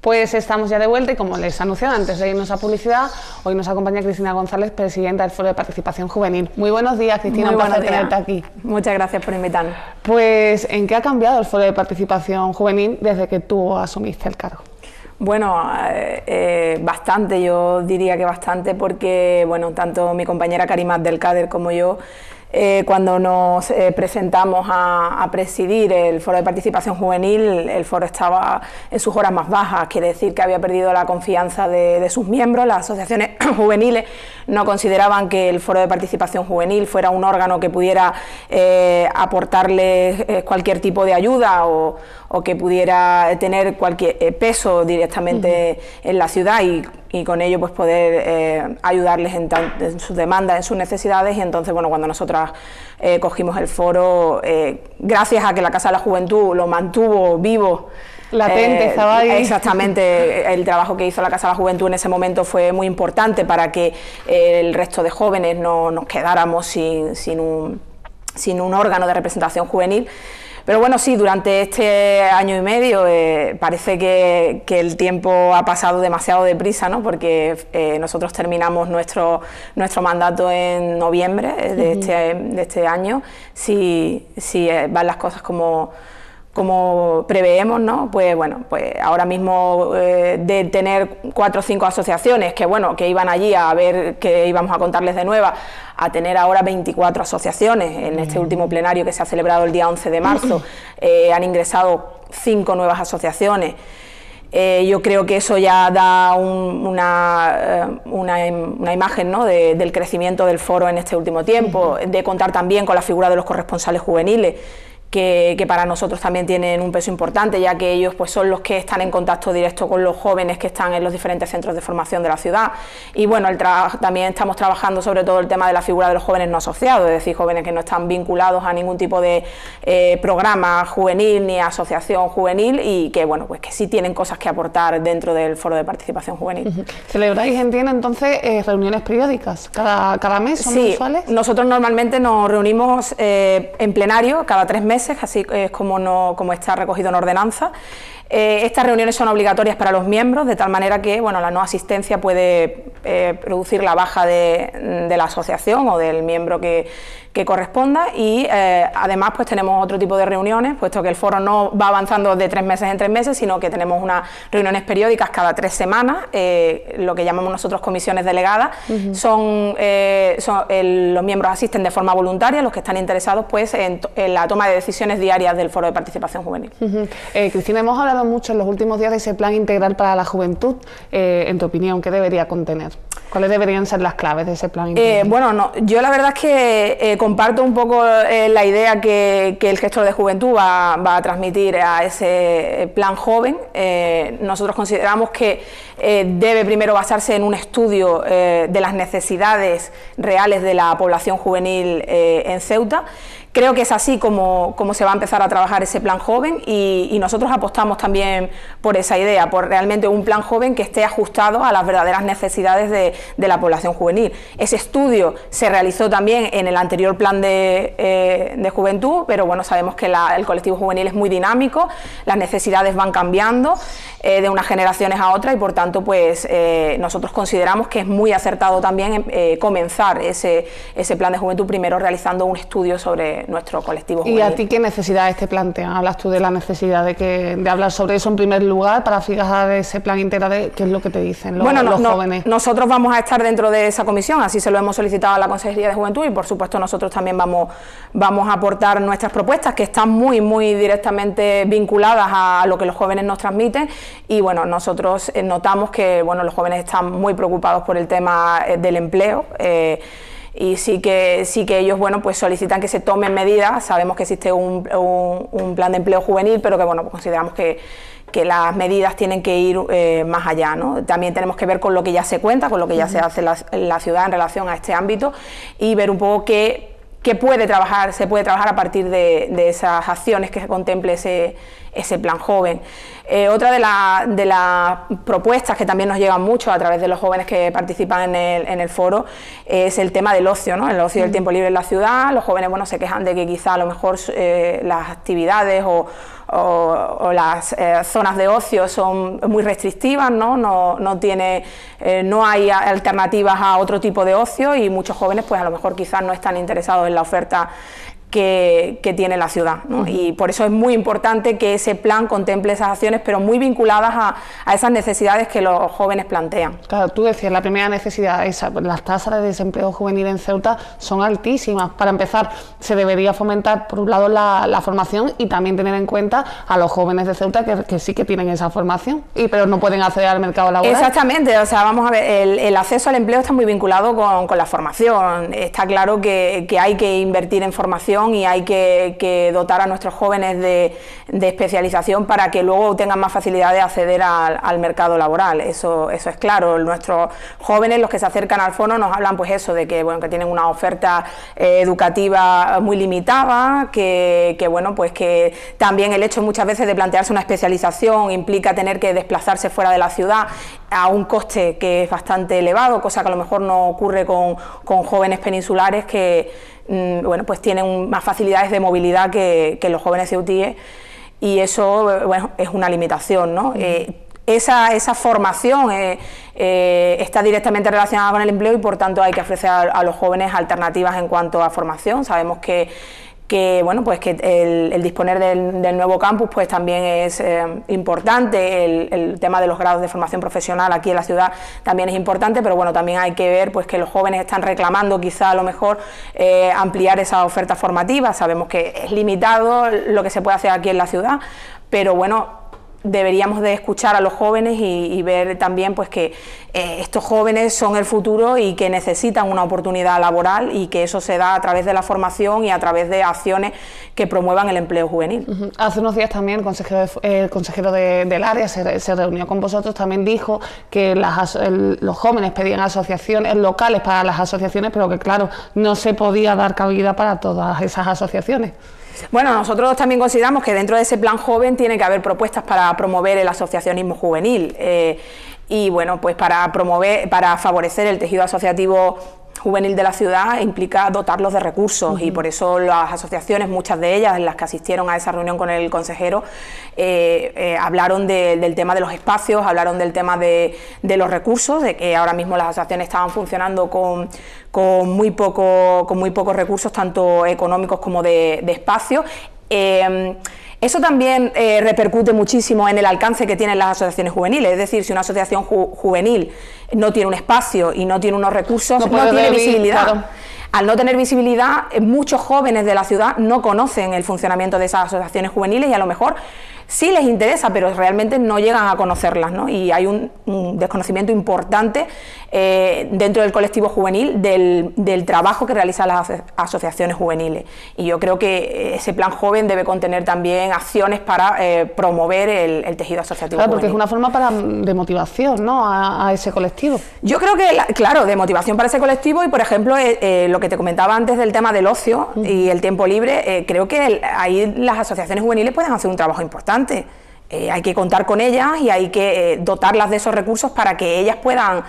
Pues estamos ya de vuelta y como les anunciaba antes de irnos a publicidad, hoy nos acompaña Cristina González, presidenta del Foro de Participación Juvenil. Muy buenos días, Cristina, un placer tenerte aquí. Muchas gracias por invitarnos. Pues, ¿en qué ha cambiado el Foro de Participación Juvenil desde que tú asumiste el cargo? Bueno, bastante, yo diría que bastante, porque bueno, tanto mi compañera Karima Abdelkader como yo, cuando nos presentamos a presidir el Foro de Participación Juvenil, el foro estaba en sus horas más bajas, quiere decir que había perdido la confianza de sus miembros. Las asociaciones juveniles no consideraban que el Foro de Participación Juvenil fuera un órgano que pudiera aportarles cualquier tipo de ayuda o que pudiera tener cualquier peso directamente en la ciudad y con ello pues poder ayudarles en sus demandas, en sus necesidades. Y entonces, bueno, cuando nosotras cogimos el foro, gracias a que la Casa de la Juventud lo mantuvo vivo, latente, estaba ahí. Exactamente, el trabajo que hizo la Casa de la Juventud en ese momento fue muy importante para que el resto de jóvenes no nos quedáramos sin un órgano de representación juvenil. Pero bueno, sí, durante este año y medio parece que el tiempo ha pasado demasiado deprisa, ¿no? Porque nosotros terminamos nuestro mandato en noviembre de este año. Si van las cosas como preveemos, ¿no? Pues bueno, pues ahora mismo de tener 4 o 5 asociaciones que iban allí a ver qué íbamos a contarles de nueva, a tener ahora 24 asociaciones en este último plenario que se ha celebrado el día 11 de marzo, han ingresado 5 nuevas asociaciones. Yo creo que eso ya da una imagen, ¿no? del crecimiento del foro en este último tiempo, de contar también con la figura de los corresponsales juveniles, que para nosotros también tienen un peso importante, ya que ellos pues son los que están en contacto directo con los jóvenes que están en los diferentes centros de formación de la ciudad. Y bueno, también estamos trabajando sobre todo el tema de la figura de los jóvenes no asociados, es decir, jóvenes que no están vinculados a ningún tipo de programa juvenil ni asociación juvenil y que bueno, pues que sí tienen cosas que aportar dentro del Foro de Participación Juvenil. ¿Celebráis, entiendo, entonces reuniones periódicas cada mes? ¿Son mensuales? Nosotros normalmente nos reunimos en plenario cada 3 meses, así es como está recogido en ordenanza. Estas reuniones son obligatorias para los miembros, de tal manera que bueno, la no asistencia puede producir la baja de la asociación o del miembro que corresponda y además pues tenemos otro tipo de reuniones, puesto que el foro no va avanzando de 3 meses en 3 meses, sino que tenemos unas reuniones periódicas cada 3 semanas, lo que llamamos nosotros comisiones delegadas. Los miembros asisten de forma voluntaria, los que están interesados pues en la toma de decisiones diarias del Foro de Participación Juvenil. Cristina, hemos hablado mucho en los últimos días de ese plan integral para la juventud. En tu opinión, ¿qué debería contener? ¿Cuáles deberían ser las claves de ese plan integral? Bueno, yo la verdad es que comparto un poco la idea que el gestor de juventud va a transmitir a ese plan joven. Nosotros consideramos que debe primero basarse en un estudio de las necesidades reales de la población juvenil en Ceuta. Creo que es así como se va a empezar a trabajar ese plan joven y nosotros apostamos también por esa idea, por realmente un plan joven que esté ajustado a las verdaderas necesidades de la población juvenil. Ese estudio se realizó también en el anterior plan de juventud, pero bueno, sabemos que el colectivo juvenil es muy dinámico, las necesidades van cambiando de unas generaciones a otras y por tanto pues nosotros consideramos que es muy acertado también comenzar ese plan de juventud primero realizando un estudio sobre nuestro colectivo juvenil. ¿Y a ti qué necesidades te plantean? Hablas tú de la necesidad de hablar sobre eso en primer lugar para fijar ese plan integral. ¿Qué es lo que te dicen los jóvenes? Nosotros vamos a estar dentro de esa comisión, así se lo hemos solicitado a la Consejería de Juventud y por supuesto nosotros también vamos a aportar nuestras propuestas que están muy directamente vinculadas a lo que los jóvenes nos transmiten y bueno, nosotros notamos que bueno, los jóvenes están muy preocupados por el tema del empleo. Y sí que ellos bueno, pues solicitan que se tomen medidas. Sabemos que existe un plan de empleo juvenil, pero que bueno, pues consideramos que las medidas tienen que ir más allá, ¿no? También tenemos que ver con lo que ya se cuenta, con lo que ya se hace en la ciudad en relación a este ámbito y ver un poco qué se puede trabajar a partir de esas acciones que se contemple ese plan joven. Otra de las propuestas que también nos llegan mucho a través de los jóvenes que participan en el foro es el tema del ocio, ¿no? El ocio y el tiempo libre en la ciudad. Los jóvenes bueno, se quejan de que quizá a lo mejor las actividades o o las zonas de ocio son muy restrictivas, no hay alternativas a otro tipo de ocio, y muchos jóvenes pues a lo mejor quizás no están interesados en la oferta que tiene la ciudad, ¿no? Y por eso es muy importante que ese plan contemple esas acciones, pero muy vinculadas a esas necesidades que los jóvenes plantean. Claro, tú decías, la primera necesidad, las tasas de desempleo juvenil en Ceuta son altísimas. Para empezar, se debería fomentar, por un lado, la formación, y también tener en cuenta a los jóvenes de Ceuta que sí que tienen esa formación, pero no pueden acceder al mercado laboral. Exactamente, o sea, vamos a ver, el acceso al empleo está muy vinculado con la formación. Está claro que hay que invertir en formación y hay que dotar a nuestros jóvenes de especialización para que luego tengan más facilidad de acceder al mercado laboral. Eso es claro. Nuestros jóvenes, los que se acercan al fono, nos hablan pues eso, de que bueno, que tienen una oferta educativa muy limitada, que bueno, pues que también el hecho muchas veces de plantearse una especialización implica tener que desplazarse fuera de la ciudad a un coste que es bastante elevado, cosa que a lo mejor no ocurre con jóvenes peninsulares que bueno, pues tienen más facilidades de movilidad que los jóvenes ceutíes, y eso bueno, es una limitación, ¿no? Esa formación está directamente relacionada con el empleo, y por tanto hay que ofrecer a los jóvenes alternativas en cuanto a formación. Sabemos que bueno, pues que el disponer del nuevo campus pues también es importante, el tema de los grados de formación profesional aquí en la ciudad también es importante, pero bueno, también hay que ver pues que los jóvenes están reclamando quizá a lo mejor ampliar esa oferta formativa. Sabemos que es limitado lo que se puede hacer aquí en la ciudad, pero bueno, deberíamos de escuchar a los jóvenes y ver también pues que estos jóvenes son el futuro y que necesitan una oportunidad laboral, y que eso se da a través de la formación y a través de acciones que promuevan el empleo juvenil. Hace unos días también el consejero del área se reunió con vosotros, también dijo que los jóvenes pedían asociaciones locales para las asociaciones, pero que claro, no se podía dar cabida para todas esas asociaciones. Bueno, nosotros también consideramos que dentro de ese plan joven tiene que haber propuestas para promover el asociacionismo juvenil, y bueno, pues para favorecer el tejido asociativo juvenil de la ciudad implica dotarlos de recursos, y por eso las asociaciones, muchas de ellas, las que asistieron a esa reunión con el consejero, hablaron del tema de los espacios, hablaron del tema de los recursos, de que ahora mismo las asociaciones estaban funcionando con muy pocos recursos, tanto económicos como de espacio. Eso también repercute muchísimo en el alcance que tienen las asociaciones juveniles, es decir, si una asociación juvenil no tiene un espacio y no tiene unos recursos, no tiene visibilidad. Claro. Al no tener visibilidad, muchos jóvenes de la ciudad no conocen el funcionamiento de esas asociaciones juveniles, y a lo mejor sí les interesa, pero realmente no llegan a conocerlas, ¿no? Y hay un desconocimiento importante dentro del colectivo juvenil del trabajo que realizan las asociaciones juveniles. Y yo creo que ese plan joven debe contener también acciones para promover el tejido asociativo juvenil. Porque es una forma de motivación, ¿no?, a ese colectivo. Yo creo que, claro, de motivación para ese colectivo, y por ejemplo, lo que te comentaba antes del tema del ocio y el tiempo libre, creo que ahí las asociaciones juveniles pueden hacer un trabajo importante. Hay que contar con ellas y hay que dotarlas de esos recursos para que ellas puedan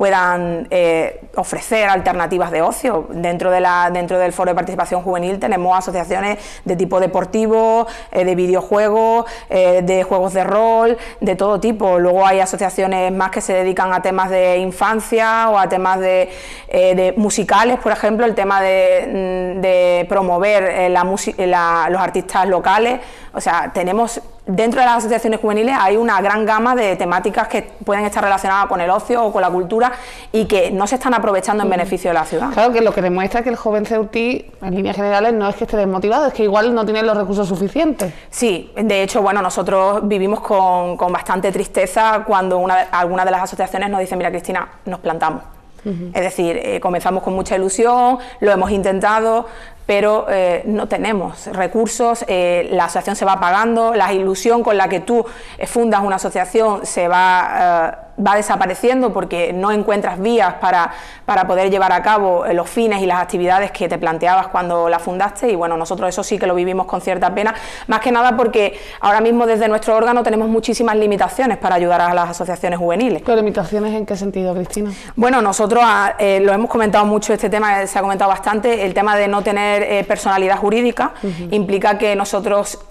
ofrecer alternativas de ocio. Dentro del Foro de Participación Juvenil tenemos asociaciones de tipo deportivo, de videojuegos, de juegos de rol, de todo tipo. Luego hay asociaciones más que se dedican a temas de infancia o a temas de musicales, por ejemplo, el tema de promover los artistas locales. O sea, tenemos dentro de las asociaciones juveniles hay una gran gama de temáticas que pueden estar relacionadas con el ocio o con la cultura y que no se están aprovechando en beneficio de la ciudad. Claro, que lo que demuestra que el joven ceutí, en líneas generales, no es que esté desmotivado, es que igual no tiene los recursos suficientes. Sí, de hecho, bueno, nosotros vivimos con bastante tristeza cuando alguna de las asociaciones nos dice: mira, Cristina, nos plantamos. Es decir, comenzamos con mucha ilusión, lo hemos intentado, pero no tenemos recursos, la asociación se va apagando, la ilusión con la que tú fundas una asociación se va desapareciendo porque no encuentras vías para poder llevar a cabo los fines y las actividades que te planteabas cuando la fundaste. Y bueno, nosotros eso sí que lo vivimos con cierta pena, más que nada porque ahora mismo desde nuestro órgano tenemos muchísimas limitaciones para ayudar a las asociaciones juveniles. ¿Pero limitaciones en qué sentido, Cristina? Bueno, nosotros lo hemos comentado mucho, este tema se ha comentado bastante, el tema de no tener personalidad jurídica implica que nosotros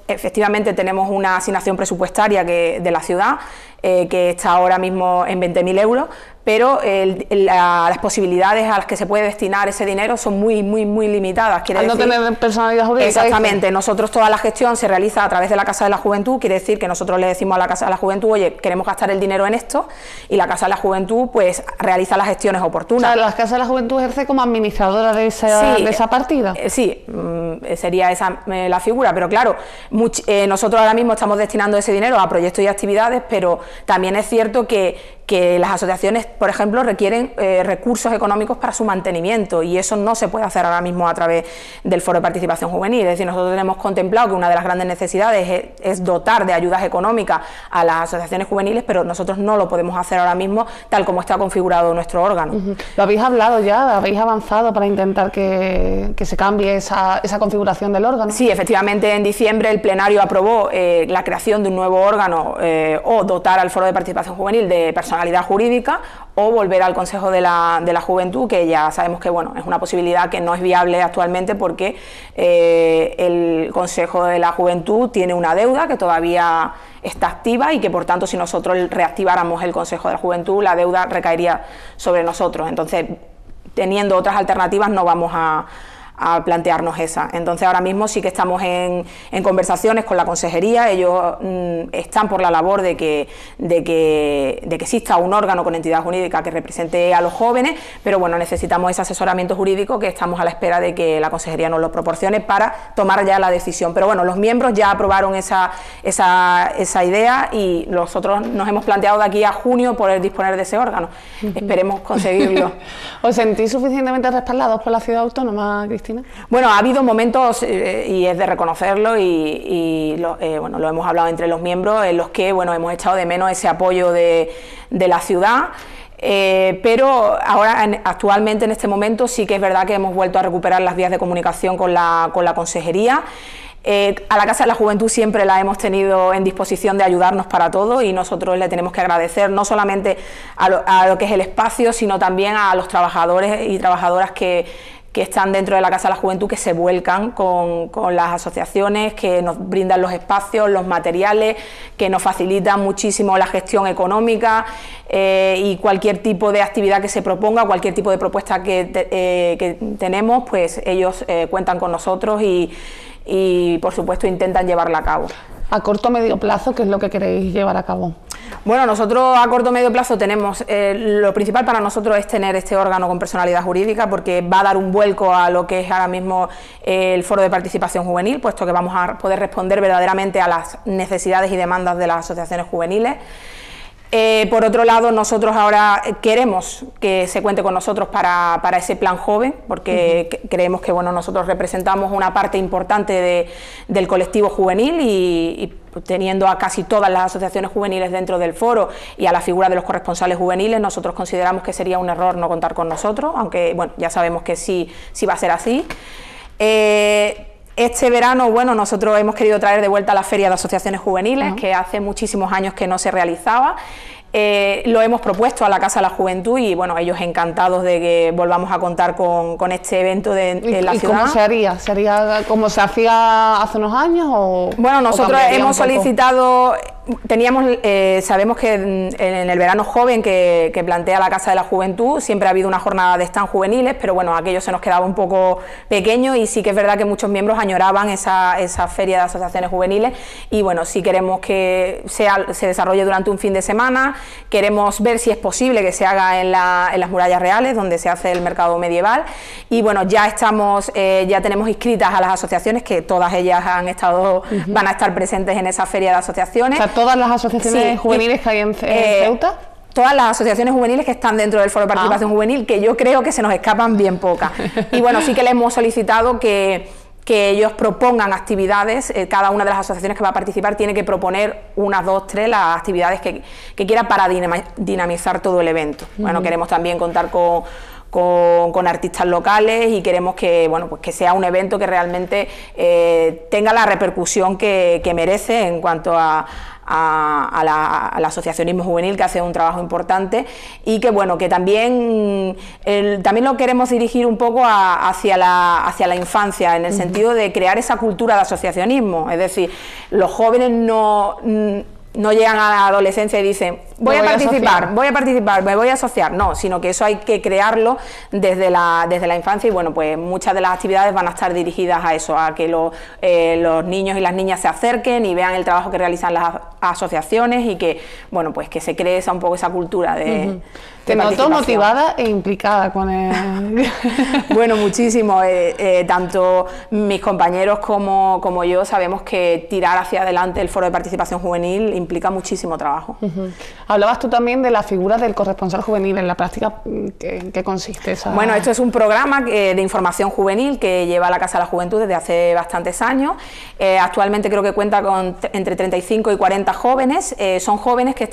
efectivamente tenemos una asignación presupuestaria de la ciudad, que está ahora mismo en 20.000 euros, pero las posibilidades a las que se puede destinar ese dinero son muy limitadas. Al no tener personalidad jurídica. Exactamente, nosotros toda la gestión se realiza a través de la Casa de la Juventud, quiere decir que nosotros le decimos a la Casa de la Juventud, oye, queremos gastar el dinero en esto, y la Casa de la Juventud pues realiza las gestiones oportunas. O sea, la Casa de la Juventud ejerce como administradora de esa partida. Sí, sería esa la figura, pero claro, nosotros ahora mismo estamos destinando ese dinero a proyectos y actividades, pero también es cierto que las asociaciones, por ejemplo, requieren recursos económicos para su mantenimiento, y eso no se puede hacer ahora mismo a través del Foro de Participación Juvenil. Es decir, nosotros tenemos contemplado que una de las grandes necesidades es dotar de ayudas económicas a las asociaciones juveniles, pero nosotros no lo podemos hacer ahora mismo tal como está configurado nuestro órgano. ¿Lo habéis hablado ya? ¿Habéis avanzado para intentar que se cambie esa configuración del órgano? Sí, efectivamente, en diciembre el plenario aprobó la creación de un nuevo órgano, o dotar al Foro de Participación Juvenil de personalidad jurídica, o volver al Consejo de la Juventud, que ya sabemos que bueno, es una posibilidad que no es viable actualmente, porque el Consejo de la Juventud tiene una deuda que todavía está activa, y que por tanto si nosotros reactiváramos el Consejo de la Juventud, la deuda recaería sobre nosotros. Entonces, teniendo otras alternativas, no vamos a plantearnos esa. Entonces ahora mismo sí que estamos en conversaciones con la consejería. Ellos están por la labor de que exista un órgano con entidad jurídica que represente a los jóvenes, pero bueno, necesitamos ese asesoramiento jurídico, que estamos a la espera de que la consejería nos lo proporcione para tomar ya la decisión. Pero bueno, los miembros ya aprobaron esa idea, y nosotros nos hemos planteado de aquí a junio poder disponer de ese órgano. Esperemos conseguirlo. ¿Os sentís suficientemente respaldados por la ciudad autónoma, Cristina? Bueno, ha habido momentos, y es de reconocerlo, bueno, lo hemos hablado entre los miembros, en los que bueno, hemos echado de menos ese apoyo de la ciudad. Pero ahora, actualmente, en este momento, sí que es verdad que hemos vuelto a recuperar las vías de comunicación con la consejería. A la Casa de la Juventud siempre la hemos tenido en disposición de ayudarnos para todo, y nosotros le tenemos que agradecer no solamente a lo que es el espacio, sino también a los trabajadores y trabajadoras que están dentro de la Casa de la Juventud, que se vuelcan con las asociaciones, que nos brindan los espacios, los materiales, que nos facilitan muchísimo la gestión económica, y cualquier tipo de actividad que se proponga, cualquier tipo de propuesta que tenemos, pues ellos cuentan con nosotros y por supuesto intentan llevarla a cabo. ¿A corto o medio plazo qué es lo que queréis llevar a cabo? Bueno, nosotros a corto o medio plazo tenemos, lo principal para nosotros es tener este órgano con personalidad jurídica, porque va a dar un vuelco a lo que es ahora mismo el Foro de Participación Juvenil, puesto que vamos a poder responder verdaderamente a las necesidades y demandas de las asociaciones juveniles. Por otro lado, nosotros ahora queremos que se cuente con nosotros para ese plan joven, porque creemos que bueno, nosotros representamos una parte importante del colectivo juvenil, y teniendo a casi todas las asociaciones juveniles dentro del foro y a la figura de los corresponsales juveniles, nosotros consideramos que sería un error no contar con nosotros, aunque bueno, ya sabemos que sí va a ser así. Este verano, bueno, nosotros hemos querido traer de vuelta la Feria de Asociaciones Juveniles, que hace muchísimos años que no se realizaba. Lo hemos propuesto a la Casa de la Juventud, y bueno, ellos encantados de que volvamos a contar con este evento en la ciudad. ¿Y cómo se haría? ¿Se haría como se hacía hace unos años? Bueno, nosotros hemos solicitado, sabemos que en el verano joven que plantea la Casa de la Juventud siempre ha habido una jornada de stand juveniles, pero bueno, aquello se nos quedaba un poco pequeño, y sí que es verdad que muchos miembros añoraban esa feria de asociaciones juveniles, y bueno, sí queremos que se desarrolle durante un fin de semana. Queremos ver si es posible que se haga en las murallas reales, donde se hace el mercado medieval, y bueno, ya tenemos inscritas a las asociaciones, que todas ellas van a estar presentes en esa feria de asociaciones. O sea, todas las asociaciones juveniles que hay en Ceuta. Todas las asociaciones juveniles que están dentro del Foro de Participación Juvenil, que yo creo que se nos escapan bien pocas. Y bueno, sí que les hemos solicitado que ellos propongan actividades. Cada una de las asociaciones que va a participar tiene que proponer unas 2, 3 las actividades que quiera para dinamizar todo el evento. Bueno, queremos también contar con artistas locales y queremos que, bueno, pues que sea un evento que realmente tenga la repercusión que merece en cuanto al asociacionismo juvenil, que hace un trabajo importante, y que bueno, que también lo queremos dirigir un poco hacia la infancia, en el sentido de crear esa cultura de asociacionismo. Es decir, los jóvenes no llegan a la adolescencia y dicen voy a participar, me voy a asociar, no, sino que eso hay que crearlo desde la infancia, y bueno, pues muchas de las actividades van a estar dirigidas a eso, a que los niños y las niñas se acerquen y vean el trabajo que realizan las asociaciones, y que bueno, pues que se cree un poco esa cultura de Te noto motivada e implicada con el... Bueno, muchísimo, tanto mis compañeros como yo sabemos que tirar hacia adelante el foro de participación juvenil implica muchísimo trabajo. Hablabas tú también de la figura del corresponsal juvenil. En la práctica, ¿en qué consiste esa...? Bueno, esto es un programa de información juvenil que lleva la Casa de la Juventud desde hace bastantes años. Actualmente creo que cuenta con entre 35 y 40 jóvenes. Son jóvenes que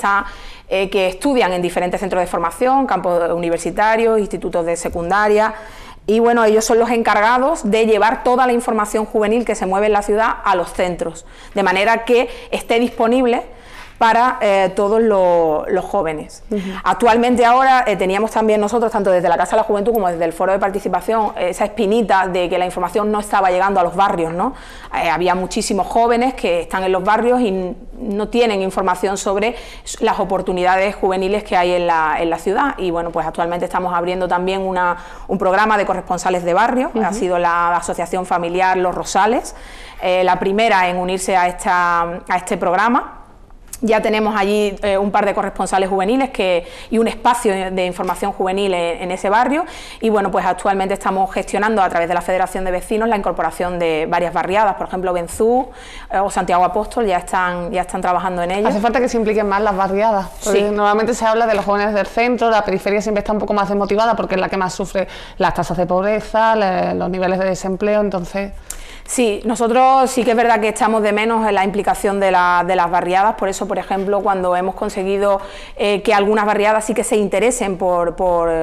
estudian en diferentes centros de formación, campos universitarios, institutos de secundaria, y bueno, ellos son los encargados de llevar toda la información juvenil que se mueve en la ciudad a los centros, de manera que esté disponible para todos los jóvenes. Actualmente ahora teníamos también nosotros, tanto desde la Casa de la Juventud como desde el Foro de Participación, esa espinita de que la información no estaba llegando a los barrios, ¿no? Había muchísimos jóvenes que están en los barrios y no tienen información sobre las oportunidades juveniles que hay en la ciudad, y bueno, pues actualmente estamos abriendo también un programa de corresponsales de barrio. Ha sido la asociación familiar Los Rosales, la primera en unirse a este programa. Ya tenemos allí un par de corresponsales juveniles y un espacio de información juvenil en ese barrio, y bueno, pues actualmente estamos gestionando a través de la Federación de Vecinos la incorporación de varias barriadas, por ejemplo Benzú o Santiago Apóstol ya están trabajando en ello. Hace falta que se impliquen más las barriadas, porque sí, normalmente se habla de los jóvenes del centro, la periferia siempre está un poco más desmotivada porque es la que más sufre las tasas de pobreza, los niveles de desempleo, entonces... Sí, nosotros sí que es verdad que echamos de menos la implicación de las barriadas. Por eso, por ejemplo, cuando hemos conseguido que algunas barriadas sí que se interesen por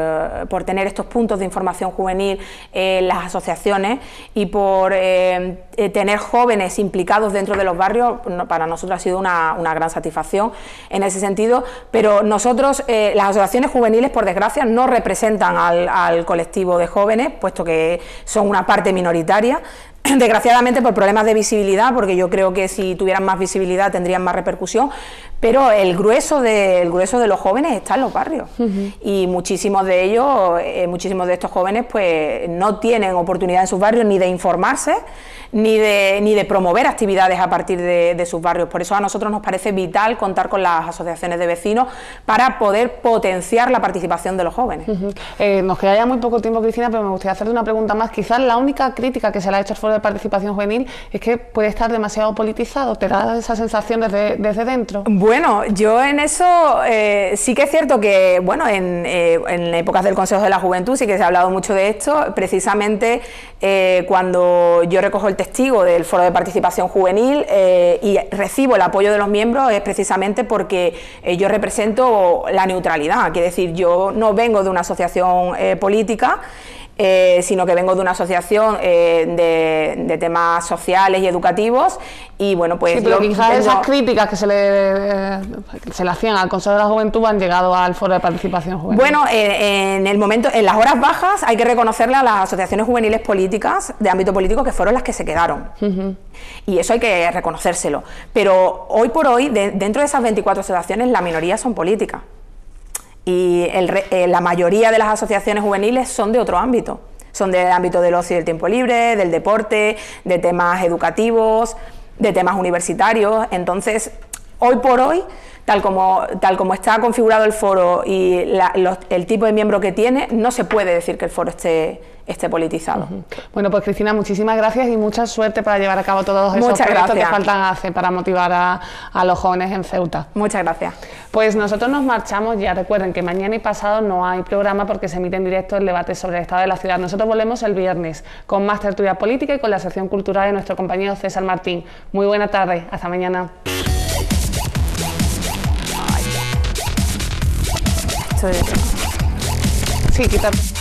tener estos puntos de información juvenil en las asociaciones, y por tener jóvenes implicados dentro de los barrios, para nosotros ha sido una gran satisfacción en ese sentido. Pero nosotros, las asociaciones juveniles, por desgracia, no representan al colectivo de jóvenes, puesto que son una parte minoritaria, desgraciadamente por problemas de visibilidad, porque yo creo que si tuvieran más visibilidad tendrían más repercusión, pero el grueso de los jóvenes está en los barrios, y muchísimos de ellos, muchísimos de estos jóvenes pues no tienen oportunidad en sus barrios ni de informarse, ni de promover actividades a partir de sus barrios. Por eso a nosotros nos parece vital contar con las asociaciones de vecinos para poder potenciar la participación de los jóvenes. Nos queda ya muy poco tiempo, Cristina, pero me gustaría hacerte una pregunta más. Quizás la única crítica que se le ha hecho al Foro de Participación Juvenil es que puede estar demasiado politizado. ¿Te da esa sensación desde dentro? Bueno, yo en eso sí que es cierto que, bueno, en épocas del Consejo de la Juventud sí que se ha hablado mucho de esto. Precisamente cuando yo recojo el testigo del Foro de Participación Juvenil y recibo el apoyo de los miembros, es precisamente porque yo represento la neutralidad. Quiere decir, yo no vengo de una asociación política, sino que vengo de una asociación de temas sociales y educativos, y bueno, pues... Sí, pero quizás esas críticas que se le hacían al Consejo de la Juventud han llegado al Foro de Participación Juvenil. Bueno, en las horas bajas hay que reconocerle a las asociaciones juveniles políticas, de ámbito político, que fueron las que se quedaron. Y eso hay que reconocérselo. Pero hoy por hoy, dentro de esas 24 asociaciones, la minoría son políticas. Y la mayoría de las asociaciones juveniles son de otro ámbito, son del ámbito del ocio y del tiempo libre, del deporte, de temas educativos, de temas universitarios. Entonces, hoy por hoy, tal como está configurado el foro y el tipo de miembro que tiene, no se puede decir que el foro esté politizado. Bueno, pues Cristina, muchísimas gracias y mucha suerte para llevar a cabo todos esos proyectos que faltan hacer para motivar a los jóvenes en Ceuta. Muchas gracias. Pues nosotros nos marchamos ya. Recuerden que mañana y pasado no hay programa porque se emite en directo el debate sobre el estado de la ciudad. Nosotros volvemos el viernes con más tertulia política y con la sección cultural de nuestro compañero César Martín. Muy buena tarde, hasta mañana. Sí, quita.